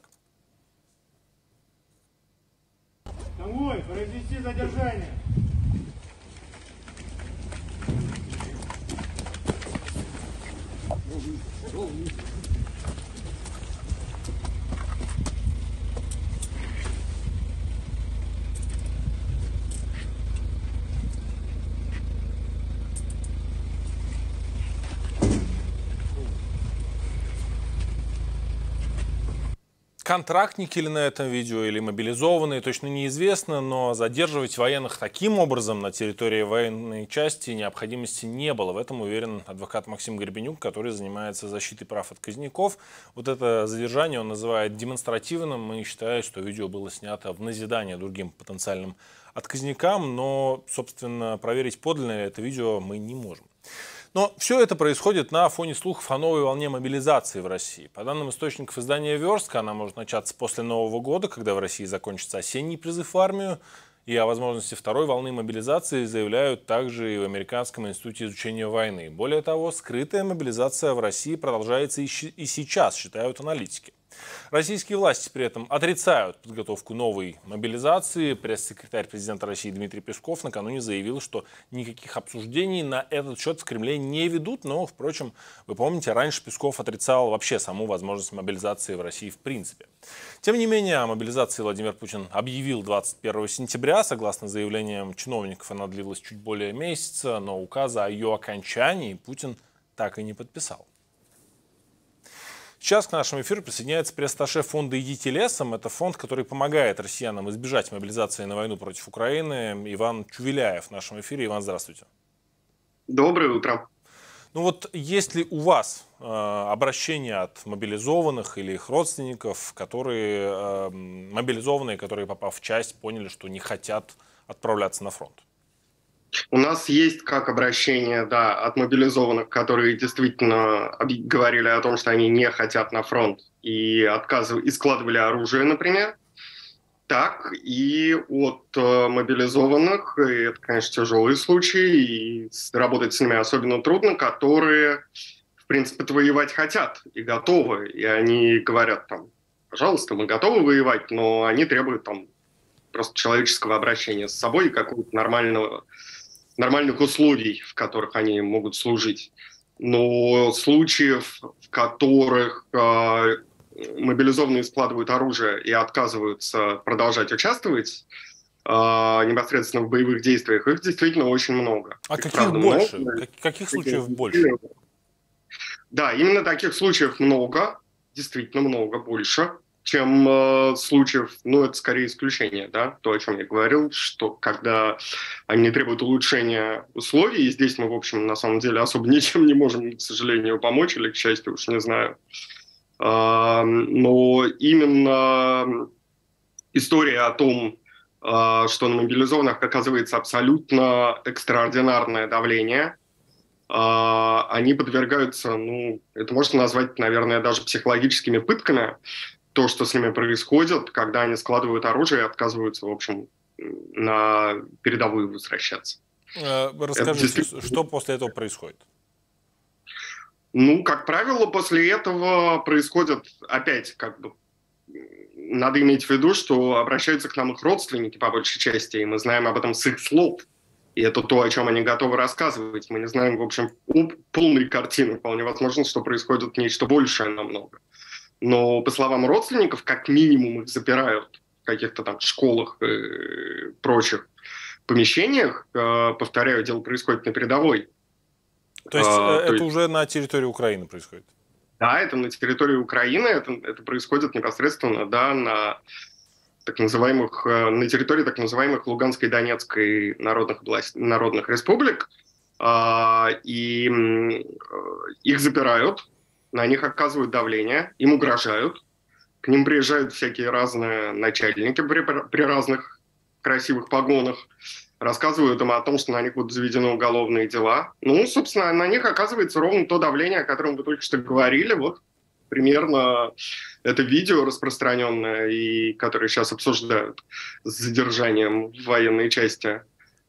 Домой, произвести задержание. Контрактники ли на этом видео, или мобилизованные, точно неизвестно, но задерживать военных таким образом на территории военной части необходимости не было. В этом уверен адвокат Максим Гребенюк, который занимается защитой прав отказников. Вот это задержание он называет демонстративным и считает, что видео было снято в назидание другим потенциальным отказникам, но, собственно, проверить подлинно это видео мы не можем. Но все это происходит на фоне слухов о новой волне мобилизации в России. По данным источников издания «Верстка», она может начаться после Нового года, когда в России закончится осенний призыв в армию. И о возможности второй волны мобилизации заявляют также и в Американском институте изучения войны. Более того, скрытая мобилизация в России продолжается и сейчас, считают аналитики. Российские власти при этом отрицают подготовку новой мобилизации. Пресс-секретарь президента России Дмитрий Песков накануне заявил, что никаких обсуждений на этот счет в Кремле не ведут. Но, впрочем, вы помните, раньше Песков отрицал вообще саму возможность мобилизации в России в принципе. Тем не менее, о мобилизации Владимир Путин объявил двадцать первого сентября. Согласно заявлениям чиновников, она длилась чуть более месяца, но указа о ее окончании Путин так и не подписал. Сейчас к нашему эфиру присоединяется пресс-атташе фонда «Идите лесом». Это фонд, который помогает россиянам избежать мобилизации на войну против Украины. Иван Чувеляев в нашем эфире. Иван, здравствуйте. Доброе утро. Ну вот, есть ли у вас э, обращения от мобилизованных или их родственников, которые э, мобилизованные, которые, попав в часть, поняли, что не хотят отправляться на фронт? У нас есть как обращение, да, от мобилизованных, которые действительно говорили о том, что они не хотят на фронт и отказывали, и складывали оружие, например. Так и от э, мобилизованных, и это, конечно, тяжелые случаи, и работать с ними особенно трудно, которые, в в принципе, воевать хотят и готовы. И они говорят там, пожалуйста, мы готовы воевать, но они требуют там просто человеческого обращения с собой и какого-то нормального, нормальных условий, в которых они могут служить. Но случаев, в которых э, мобилизованные складывают оружие и отказываются продолжать участвовать э, непосредственно в боевых действиях, их действительно очень много. А их, каких правда, больше? много. Как, каких случаев больше? Да, именно таких случаев много, действительно много, больше, чем э, случаев, ну, это скорее исключение, да, то, о чем я говорил, что когда они не требуют улучшения условий, и здесь мы, в общем, на самом деле особо ничем не можем, к сожалению, помочь, или, к счастью, уж не знаю. Э, но именно история о том, э, что на мобилизованных оказывается абсолютно экстраординарное давление, э, они подвергаются, ну, это можно назвать, наверное, даже психологическими пытками, то, что с ними происходит, когда они складывают оружие и отказываются, в общем, на передовую возвращаться. Расскажите, действительно... что после этого происходит? Ну, как правило, после этого происходит опять, как бы, надо иметь в виду, что обращаются к нам их родственники, по большей части, и мы знаем об этом с их слов. И это то, о чем они готовы рассказывать. Мы не знаем, в общем, полной картины. Вполне возможно, что происходит нечто большее намного. Но, по словам родственников, как минимум их запирают в каких-то там школах и прочих помещениях. Повторяю, дело происходит на передовой. То есть а, это то есть... уже на территории Украины происходит? Да, это на территории Украины. Это, это происходит непосредственно, да, на так называемых, на территории так называемых Луганской и Донецкой народных, область, народных республик. И их запирают. На них оказывают давление, им угрожают. К ним приезжают всякие разные начальники при, при разных красивых погонах. Рассказывают им о том, что на них будут заведены уголовные дела. Ну, собственно, на них оказывается ровно то давление, о котором вы только что говорили. Вот примерно это видео распространенное, и которое сейчас обсуждают с задержанием в военной части.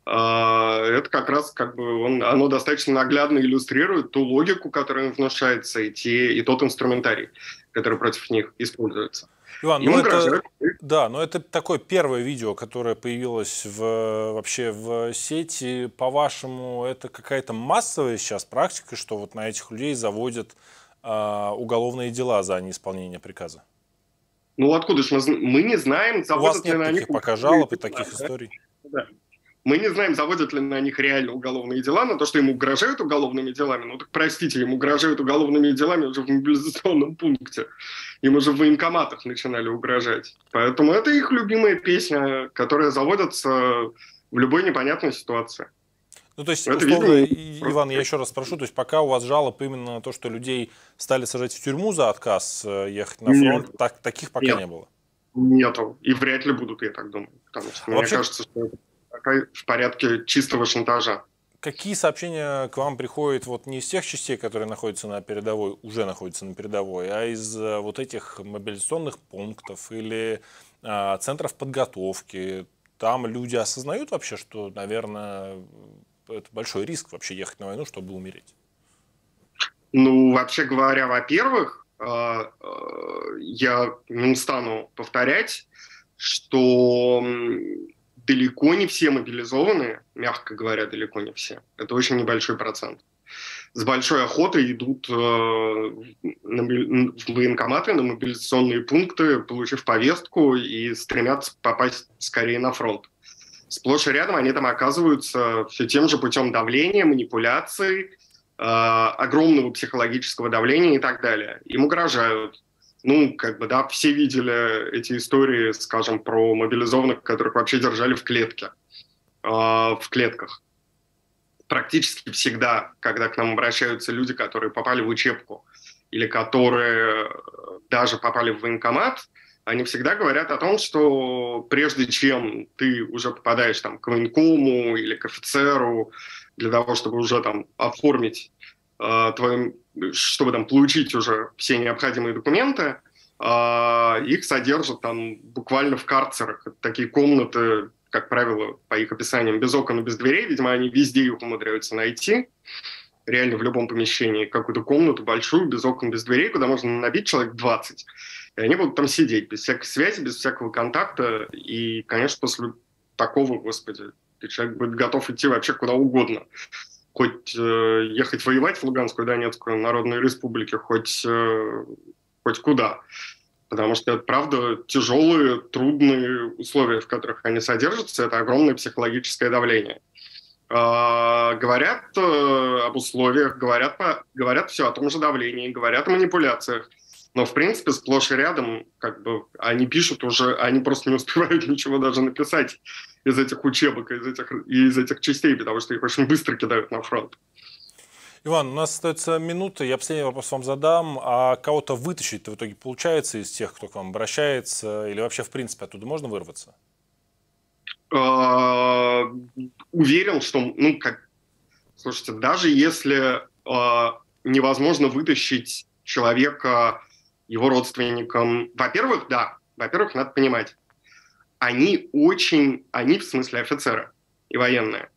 Это как раз как бы он, оно достаточно наглядно иллюстрирует ту логику, которая им внушается, и, те, и тот инструментарий, который против них используется. Иван, ну это, да, но это такое первое видео, которое появилось в, вообще в сети. По-вашему, это какая-то массовая сейчас практика, что вот на этих людей заводят э, уголовные дела за неисполнение приказа? Ну откуда же мы, мы не знаем, заводят ли на них... У вас нет таких пока жалоб и таких историй? Да. Мы не знаем, заводят ли на них реально уголовные дела, на то, что им угрожают уголовными делами. Ну так простите, им угрожают уголовными делами уже в мобилизационном пункте. Им уже в военкоматах начинали угрожать. Поэтому это их любимая песня, которая заводится в любой непонятной ситуации. Ну то есть, это условно, видно, Иван, я еще раз спрошу, то есть пока у вас жалоб именно на то, что людей стали сажать в тюрьму за отказ ехать на фронт, так, таких пока Нет. не было? Нету. И вряд ли будут, я так думаю. Потому что а мне вообще... кажется, что это в порядке чистого шантажа. Какие сообщения к вам приходят вот не из тех частей, которые находятся на передовой, уже находятся на передовой, а из вот этих мобилизационных пунктов или а, центров подготовки? Там люди осознают вообще, что, наверное, это большой риск вообще ехать на войну, чтобы умереть? Ну, вообще говоря, во-первых, я не стану повторять, что далеко не все мобилизованные, мягко говоря, далеко не все. Это очень небольшой процент. С большой охотой идут э, на, в военкоматы, на мобилизационные пункты, получив повестку, и стремятся попасть скорее на фронт. Сплошь и рядом они там оказываются все тем же путем давления, манипуляций, э, огромного психологического давления и так далее. Им угрожают. Ну, как бы, да, все видели эти истории, скажем, про мобилизованных, которых вообще держали в клетке, э, в клетках. Практически всегда, когда к нам обращаются люди, которые попали в учебку или которые даже попали в военкомат, они всегда говорят о том, что прежде чем ты уже попадаешь там, к военкому или к офицеру для того, чтобы уже там оформить э, твоим, чтобы там получить уже все необходимые документы, э, их содержат там буквально в карцерах. Это такие комнаты, как правило, по их описаниям, без окон и без дверей. Видимо, они везде их умудряются найти. реально в любом помещении какую-то комнату большую, без окон, без дверей, куда можно набить человек двадцать. И они будут там сидеть без всякой связи, без всякого контакта. И, конечно, после такого, господи, человек будет готов идти вообще куда угодно. Хоть э, ехать воевать в Луганскую и Донецкую Народные Республики, хоть, э, хоть куда. Потому что это, правда, тяжелые, трудные условия, в которых они содержатся. Это огромное психологическое давление. Э, говорят э, об условиях, говорят, по, говорят все о том же давлении, говорят о манипуляциях. Но, в принципе, сплошь и рядом, как бы, они пишут уже, они просто не успевают ничего даже написать из этих учебок, из этих, из этих частей, потому что их очень быстро кидают на фронт. Иван, у нас остается минута, я последний вопрос вам задам. А кого-то вытащить-то в итоге получается из тех, кто к вам обращается, или вообще, в принципе, оттуда можно вырваться? Уверен, что, ну, как, слушайте, даже если невозможно вытащить человека, его родственникам, во-первых, да, во-первых, надо понимать, они очень, они в смысле офицеры и военные,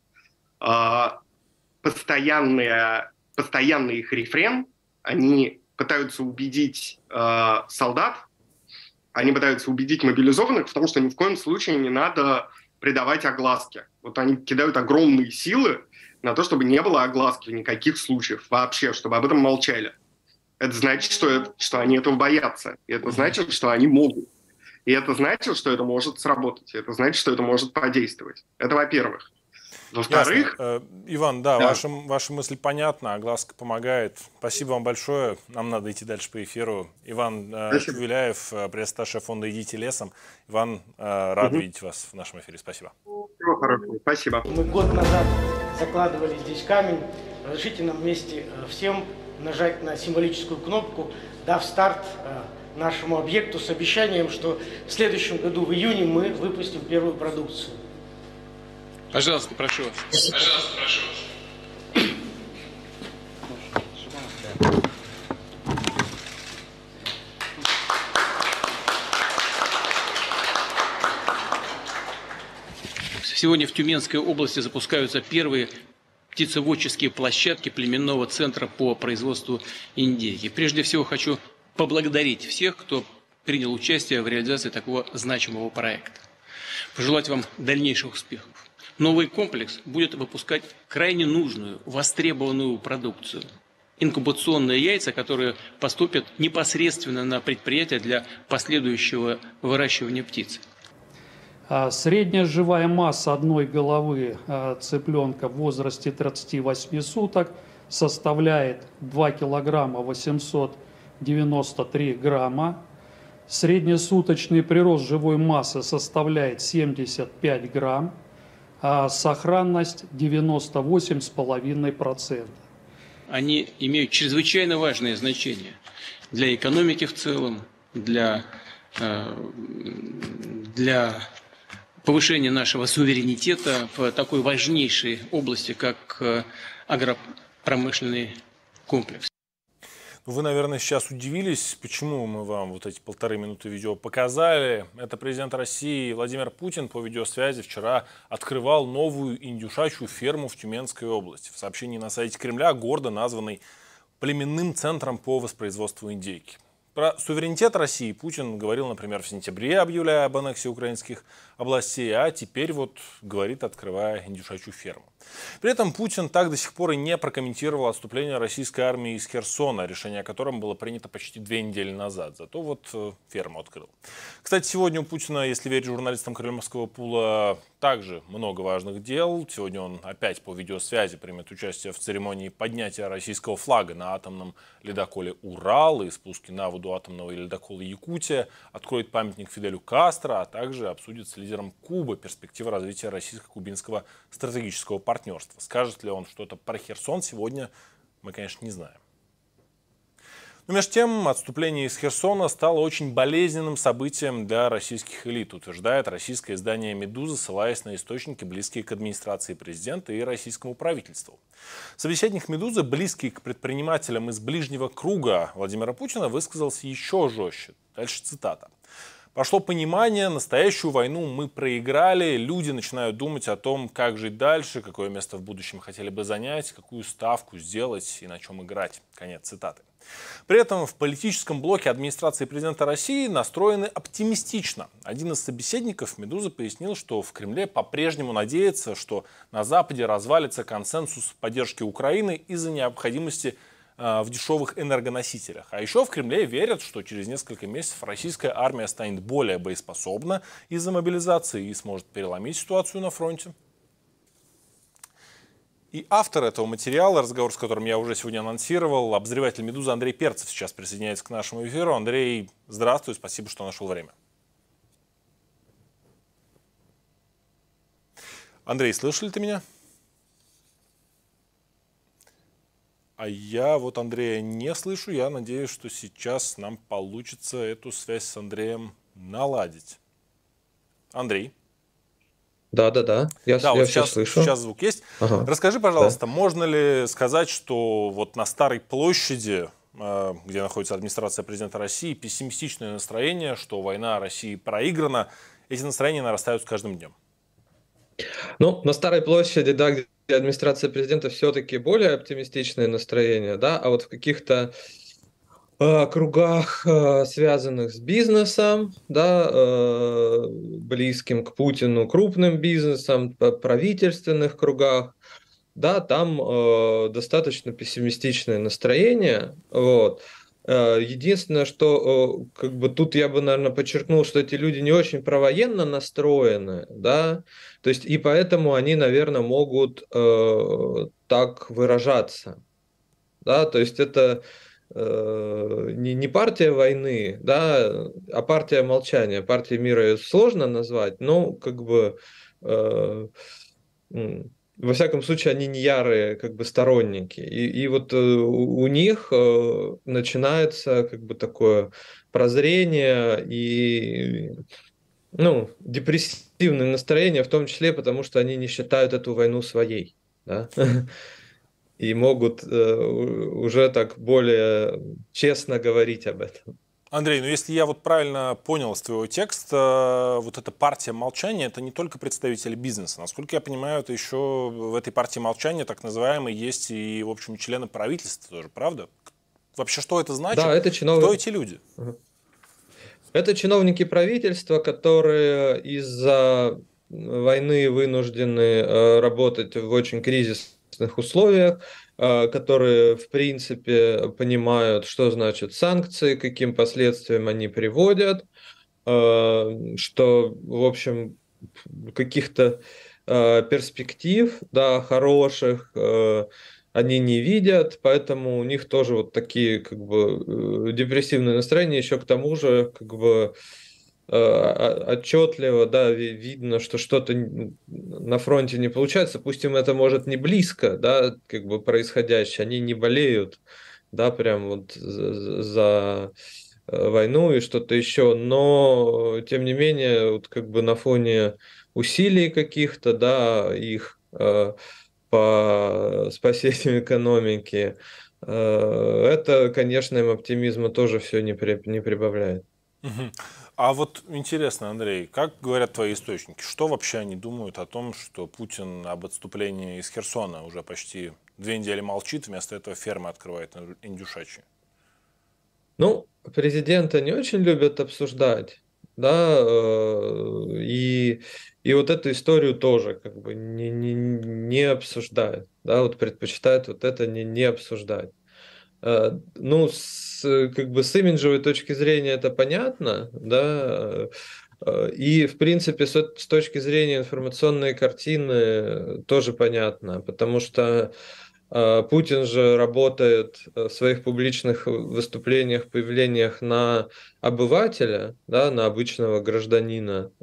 постоянные, постоянный их рефрен, они пытаются убедить э, солдат, они пытаются убедить мобилизованных в том, что ни в коем случае не надо придавать огласке. Вот они кидают огромные силы на то, чтобы не было огласки в никаких случаях вообще, чтобы об этом молчали. Это значит, что, это, что они этого боятся. И это значит, что они могут. И это значит, что это может сработать. И это значит, что это может подействовать. Это во-первых. Во-вторых... Ясно. Иван, да, да. Ваша, ваша мысль понятна, огласка помогает. Спасибо вам большое. Нам надо идти дальше по эфиру. Иван Чувиляев, пресс-атташе фонда «Идите лесом». Иван, рад угу. видеть вас в нашем эфире. Спасибо. Всего хорошего. Спасибо. Мы год назад закладывали здесь камень. Разрешите нам вместе всем нажать на символическую кнопку, дав старт нашему объекту с обещанием, что в следующем году, в июне, мы выпустим первую продукцию. Пожалуйста, прошу вас. Пожалуйста, прошу вас. Сегодня в Тюменской области запускаются первые птицеводческие площадки племенного центра по производству индейки. Прежде всего хочу поблагодарить всех, кто принял участие в реализации такого значимого проекта. Пожелать вам дальнейших успехов. Новый комплекс будет выпускать крайне нужную, востребованную продукцию. Инкубационные яйца, которые поступят непосредственно на предприятие для последующего выращивания птиц. Средняя живая масса одной головы цыпленка в возрасте тридцати восьми суток составляет два килограмма восемьсот девяносто три грамма. Среднесуточный прирост живой массы составляет семьдесят пять грамм. А сохранность девяносто восемь целых пять десятых процента. Они имеют чрезвычайно важное значение для экономики в целом, для, для повышения нашего суверенитета в такой важнейшей области, как агропромышленный комплекс. Вы, наверное, сейчас удивились, почему мы вам вот эти полторы минуты видео показали. Это президент России Владимир Путин по видеосвязи вчера открывал новую индюшачью ферму в Тюменской области. В сообщении на сайте Кремля, гордо названной племенным центром по воспроизводству индейки. Про суверенитет России Путин говорил, например, в сентябре, объявляя об аннексии украинских областей, а теперь вот говорит, открывая индюшачью ферму. При этом Путин так до сих пор и не прокомментировал отступление российской армии из Херсона, решение о котором было принято почти две недели назад. Зато вот ферму открыл. Кстати, сегодня у Путина, если верить журналистам Кремлевского пула, также много важных дел. Сегодня он опять по видеосвязи примет участие в церемонии поднятия российского флага на атомном ледоколе «Урал» и спуске на воду атомного ледокола «Якутия», откроет памятник Фиделю Кастро, а также обсудит с лидером Кубы перспективы развития российско-кубинского стратегического партнерства. Скажет ли он что-то про Херсон сегодня, мы, конечно, не знаем. Но между тем, отступление из Херсона стало очень болезненным событием для российских элит, утверждает российское издание «Медуза», ссылаясь на источники, близкие к администрации президента и российскому правительству. Собеседник «Медузы», близкий к предпринимателям из ближнего круга Владимира Путина, высказался еще жестче. Дальше цитата. Пошло понимание, настоящую войну мы проиграли, люди начинают думать о том, как жить дальше, какое место в будущем хотели бы занять, какую ставку сделать и на чем играть. Конец цитаты. При этом в политическом блоке администрации президента России настроены оптимистично. Один из собеседников «Медузы» пояснил, что в Кремле по-прежнему надеется, что на Западе развалится консенсус в поддержке Украины из-за необходимости в дешевых энергоносителях. А еще в Кремле верят, что через несколько месяцев российская армия станет более боеспособна из-за мобилизации и сможет переломить ситуацию на фронте. И автор этого материала, разговор с которым я уже сегодня анонсировал, обозреватель «Медузы» Андрей Перцев сейчас присоединяется к нашему эфиру. Андрей, здравствуй, спасибо, что нашел время. Андрей, слышал ли ты меня? А я вот Андрея не слышу. Я надеюсь, что сейчас нам получится эту связь с Андреем наладить. Андрей? Да, да, да. Я, да, я вот все сейчас, слышу. Сейчас звук есть. Ага. Расскажи, пожалуйста, да. можно ли сказать, что вот на Старой площади, где находится администрация президента России, пессимистичное настроение, что война России проиграна, эти настроения нарастают с каждым днем? Ну, на Старой площади, да, где администрация президента все-таки более оптимистичное настроение, да, а вот в каких-то э, кругах, э, связанных с бизнесом, да, э, близким к Путину, крупным бизнесом, правительственных кругах, да, там э, достаточно пессимистичное настроение, вот. Единственное, что как бы тут я бы, наверное, подчеркнул, что эти люди не очень провоенно настроены, да, то есть и поэтому они, наверное, могут э, так выражаться, да, то есть это э, не, не партия войны, да, а партия молчания, партия мира ее сложно назвать, но как бы э, во всяком случае, они не ярые как бы сторонники. И, и вот э, у, у них э, начинается как бы такое прозрение и ну, депрессивное настроение, в том числе потому, что они не считают эту войну своей. Да? И могут э, уже так более честно говорить об этом. Андрей, ну если я вот правильно понял из твоего текста, вот эта партия молчания, это не только представители бизнеса. Насколько я понимаю, это еще в этой партии молчания, так называемой, есть и, в общем, члены правительства тоже, правда? Вообще, что это значит? Да, это чиновники. Кто эти люди? Это чиновники правительства, которые из-за войны вынуждены работать в очень кризисных условиях, которые, в принципе, понимают, что значит санкции, каким последствиям они приводят, что, в общем, каких-то перспектив, да, хороших они не видят, поэтому у них тоже вот такие, как бы, депрессивные настроения, еще к тому же, как бы, отчетливо, да, видно, что что-то на фронте не получается, пусть им это может не близко, да, как бы происходящее, они не болеют, да, прям вот за, за войну и что-то еще, но тем не менее, вот как бы на фоне усилий каких-то, да, их э, по спасению экономики, э, это, конечно, им оптимизма тоже все не, при, не прибавляет. Угу. А вот интересно, Андрей, как говорят твои источники, что вообще они думают о том, что Путин об отступлении из Херсона уже почти две недели молчит, вместо этого фермы открывает индюшачьи? Ну, президента не очень любят обсуждать, да, и, и вот эту историю тоже как бы не, не, не обсуждают, да, вот предпочитают вот это не, не обсуждать. Ну, с, как бы с имиджевой точки зрения это понятно, да, и, в принципе, с, с точки зрения информационной картины тоже понятно, потому что э, Путин же работает в своих публичных выступлениях, появлениях на обывателя, да, на обычного гражданина,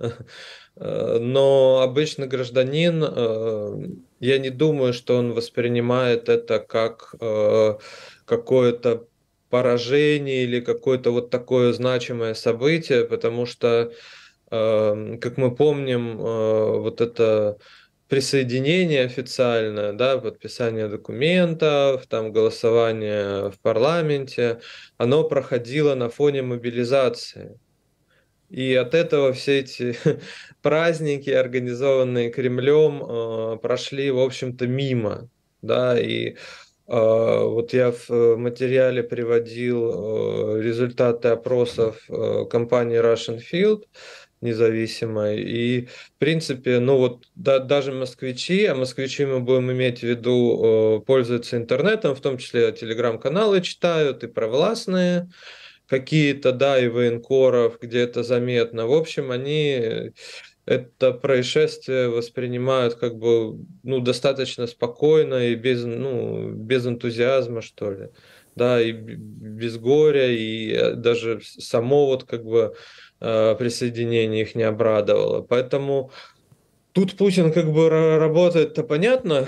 но обычный гражданин, э, я не думаю, что он воспринимает это как э, какое-то поражение или какое-то вот такое значимое событие, потому что, э, как мы помним, э, вот это присоединение официальное, да, подписание документов, там голосование в парламенте, оно проходило на фоне мобилизации. И от этого все эти праздники, организованные Кремлем, прошли, в общем-то, мимо. Да, и вот я в материале приводил результаты опросов компании Russian Field, независимой. И, в принципе, ну вот да, даже москвичи, а москвичи мы будем иметь в виду, пользуются интернетом, в том числе телеграм-каналы читают, и провластные какие-то, да, и военкоров, где это заметно. В общем, они это происшествие воспринимают как бы, ну, достаточно спокойно и без, ну, без энтузиазма, что ли. Да, и без горя, и даже само вот как бы присоединение их не обрадовало. Поэтому тут Путин как бы работает-то понятно,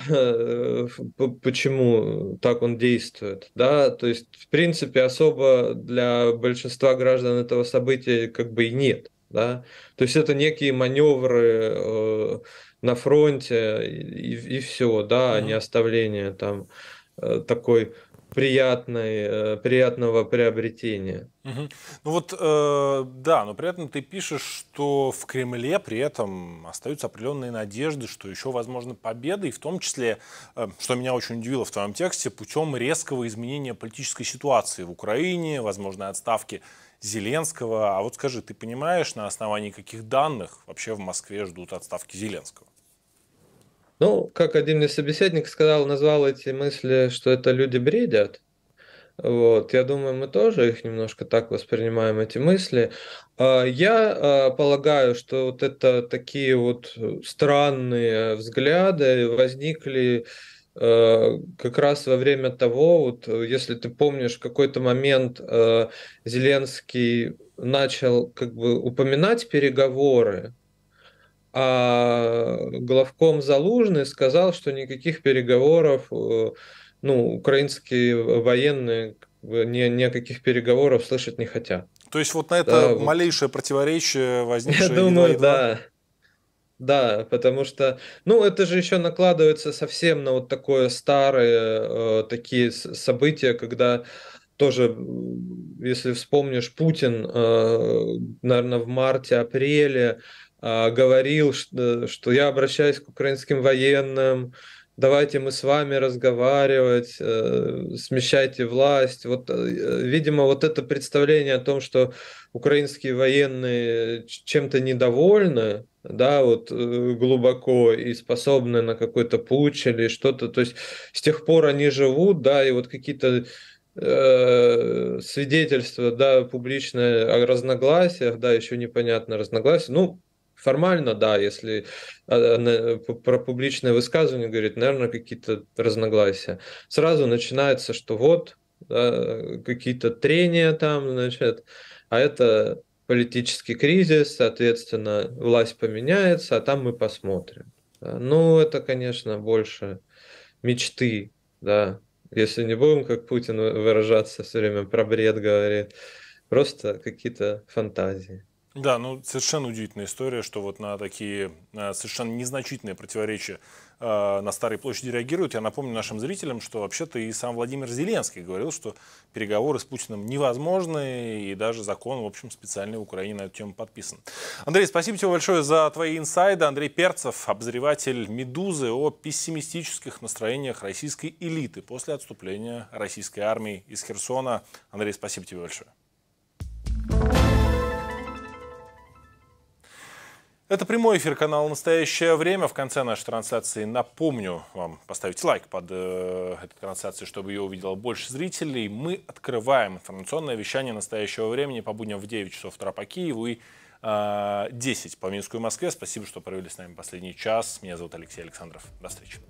почему так он действует, да, то есть в принципе особо для большинства граждан этого события как бы и нет, да, то есть это некие маневры э, на фронте и, и все, да, а не оставление там э, такой приятной, приятного приобретения. Угу. Ну вот, э, да, но при этом ты пишешь, что в Кремле при этом остаются определенные надежды, что еще возможна победа, и в том числе, э, что меня очень удивило в твоем тексте, путем резкого изменения политической ситуации в Украине, возможной отставки Зеленского. А вот скажи, ты понимаешь, на основании каких данных вообще в Москве ждут отставки Зеленского? Ну, как один из собеседников сказал, назвал эти мысли, что это люди бредят. Вот, я думаю, мы тоже их немножко так воспринимаем, эти мысли. Я полагаю, что вот это такие вот странные взгляды возникли как раз во время того, вот, если ты помнишь, в какой-то момент Зеленский начал как бы упоминать переговоры, а главком Залужный сказал, что никаких переговоров, ну, украинские военные ни, ни о каких переговорах слышать не хотят. То есть вот на это да, малейшее вот противоречие возникшее? Я думаю, да. Да, потому что, ну, это же еще накладывается совсем на вот такое старые э, такие события, когда тоже, если вспомнишь, Путин, э, наверное, в марте-апреле э, говорил, что, что я обращаюсь к украинским военным, давайте мы с вами разговаривать, э, смещайте власть. Вот, э, видимо, вот это представление о том, что украинские военные чем-то недовольны, да, вот э, глубоко и способны на какой-то путч или что-то, то есть с тех пор они живут, да, и вот какие-то э, свидетельства, да, публичные о разногласиях, да, еще непонятно разногласия, ну, формально, да, если про публичное высказывание говорит, наверное, какие-то разногласия. Сразу начинается, что вот да, какие-то трения там, значит, а это политический кризис, соответственно, власть поменяется, а там мы посмотрим. Ну, это, конечно, больше мечты, да. Если не будем, как Путин выражаться, все время про бред говорит, просто какие-то фантазии. Да, ну совершенно удивительная история, что вот на такие э, совершенно незначительные противоречия э, на Старой площади реагируют. Я напомню нашим зрителям, что вообще-то и сам Владимир Зеленский говорил, что переговоры с Путиным невозможны, и даже закон, в общем, специальный в Украине на эту тему подписан. Андрей, спасибо тебе большое за твои инсайды. Андрей Перцев, обозреватель «Медузы», о пессимистических настроениях российской элиты после отступления российской армии из Херсона. Андрей, спасибо тебе большое. Это прямой эфир канала «Настоящее время». В конце нашей трансляции напомню вам поставить лайк под э, этой трансляцией, чтобы ее увидело больше зрителей. Мы открываем информационное вещание «Настоящего времени» по будням в девять часов утра по Киеву и э, десять по Минску и Москве. Спасибо, что провели с нами последний час. Меня зовут Алексей Александров. До встречи.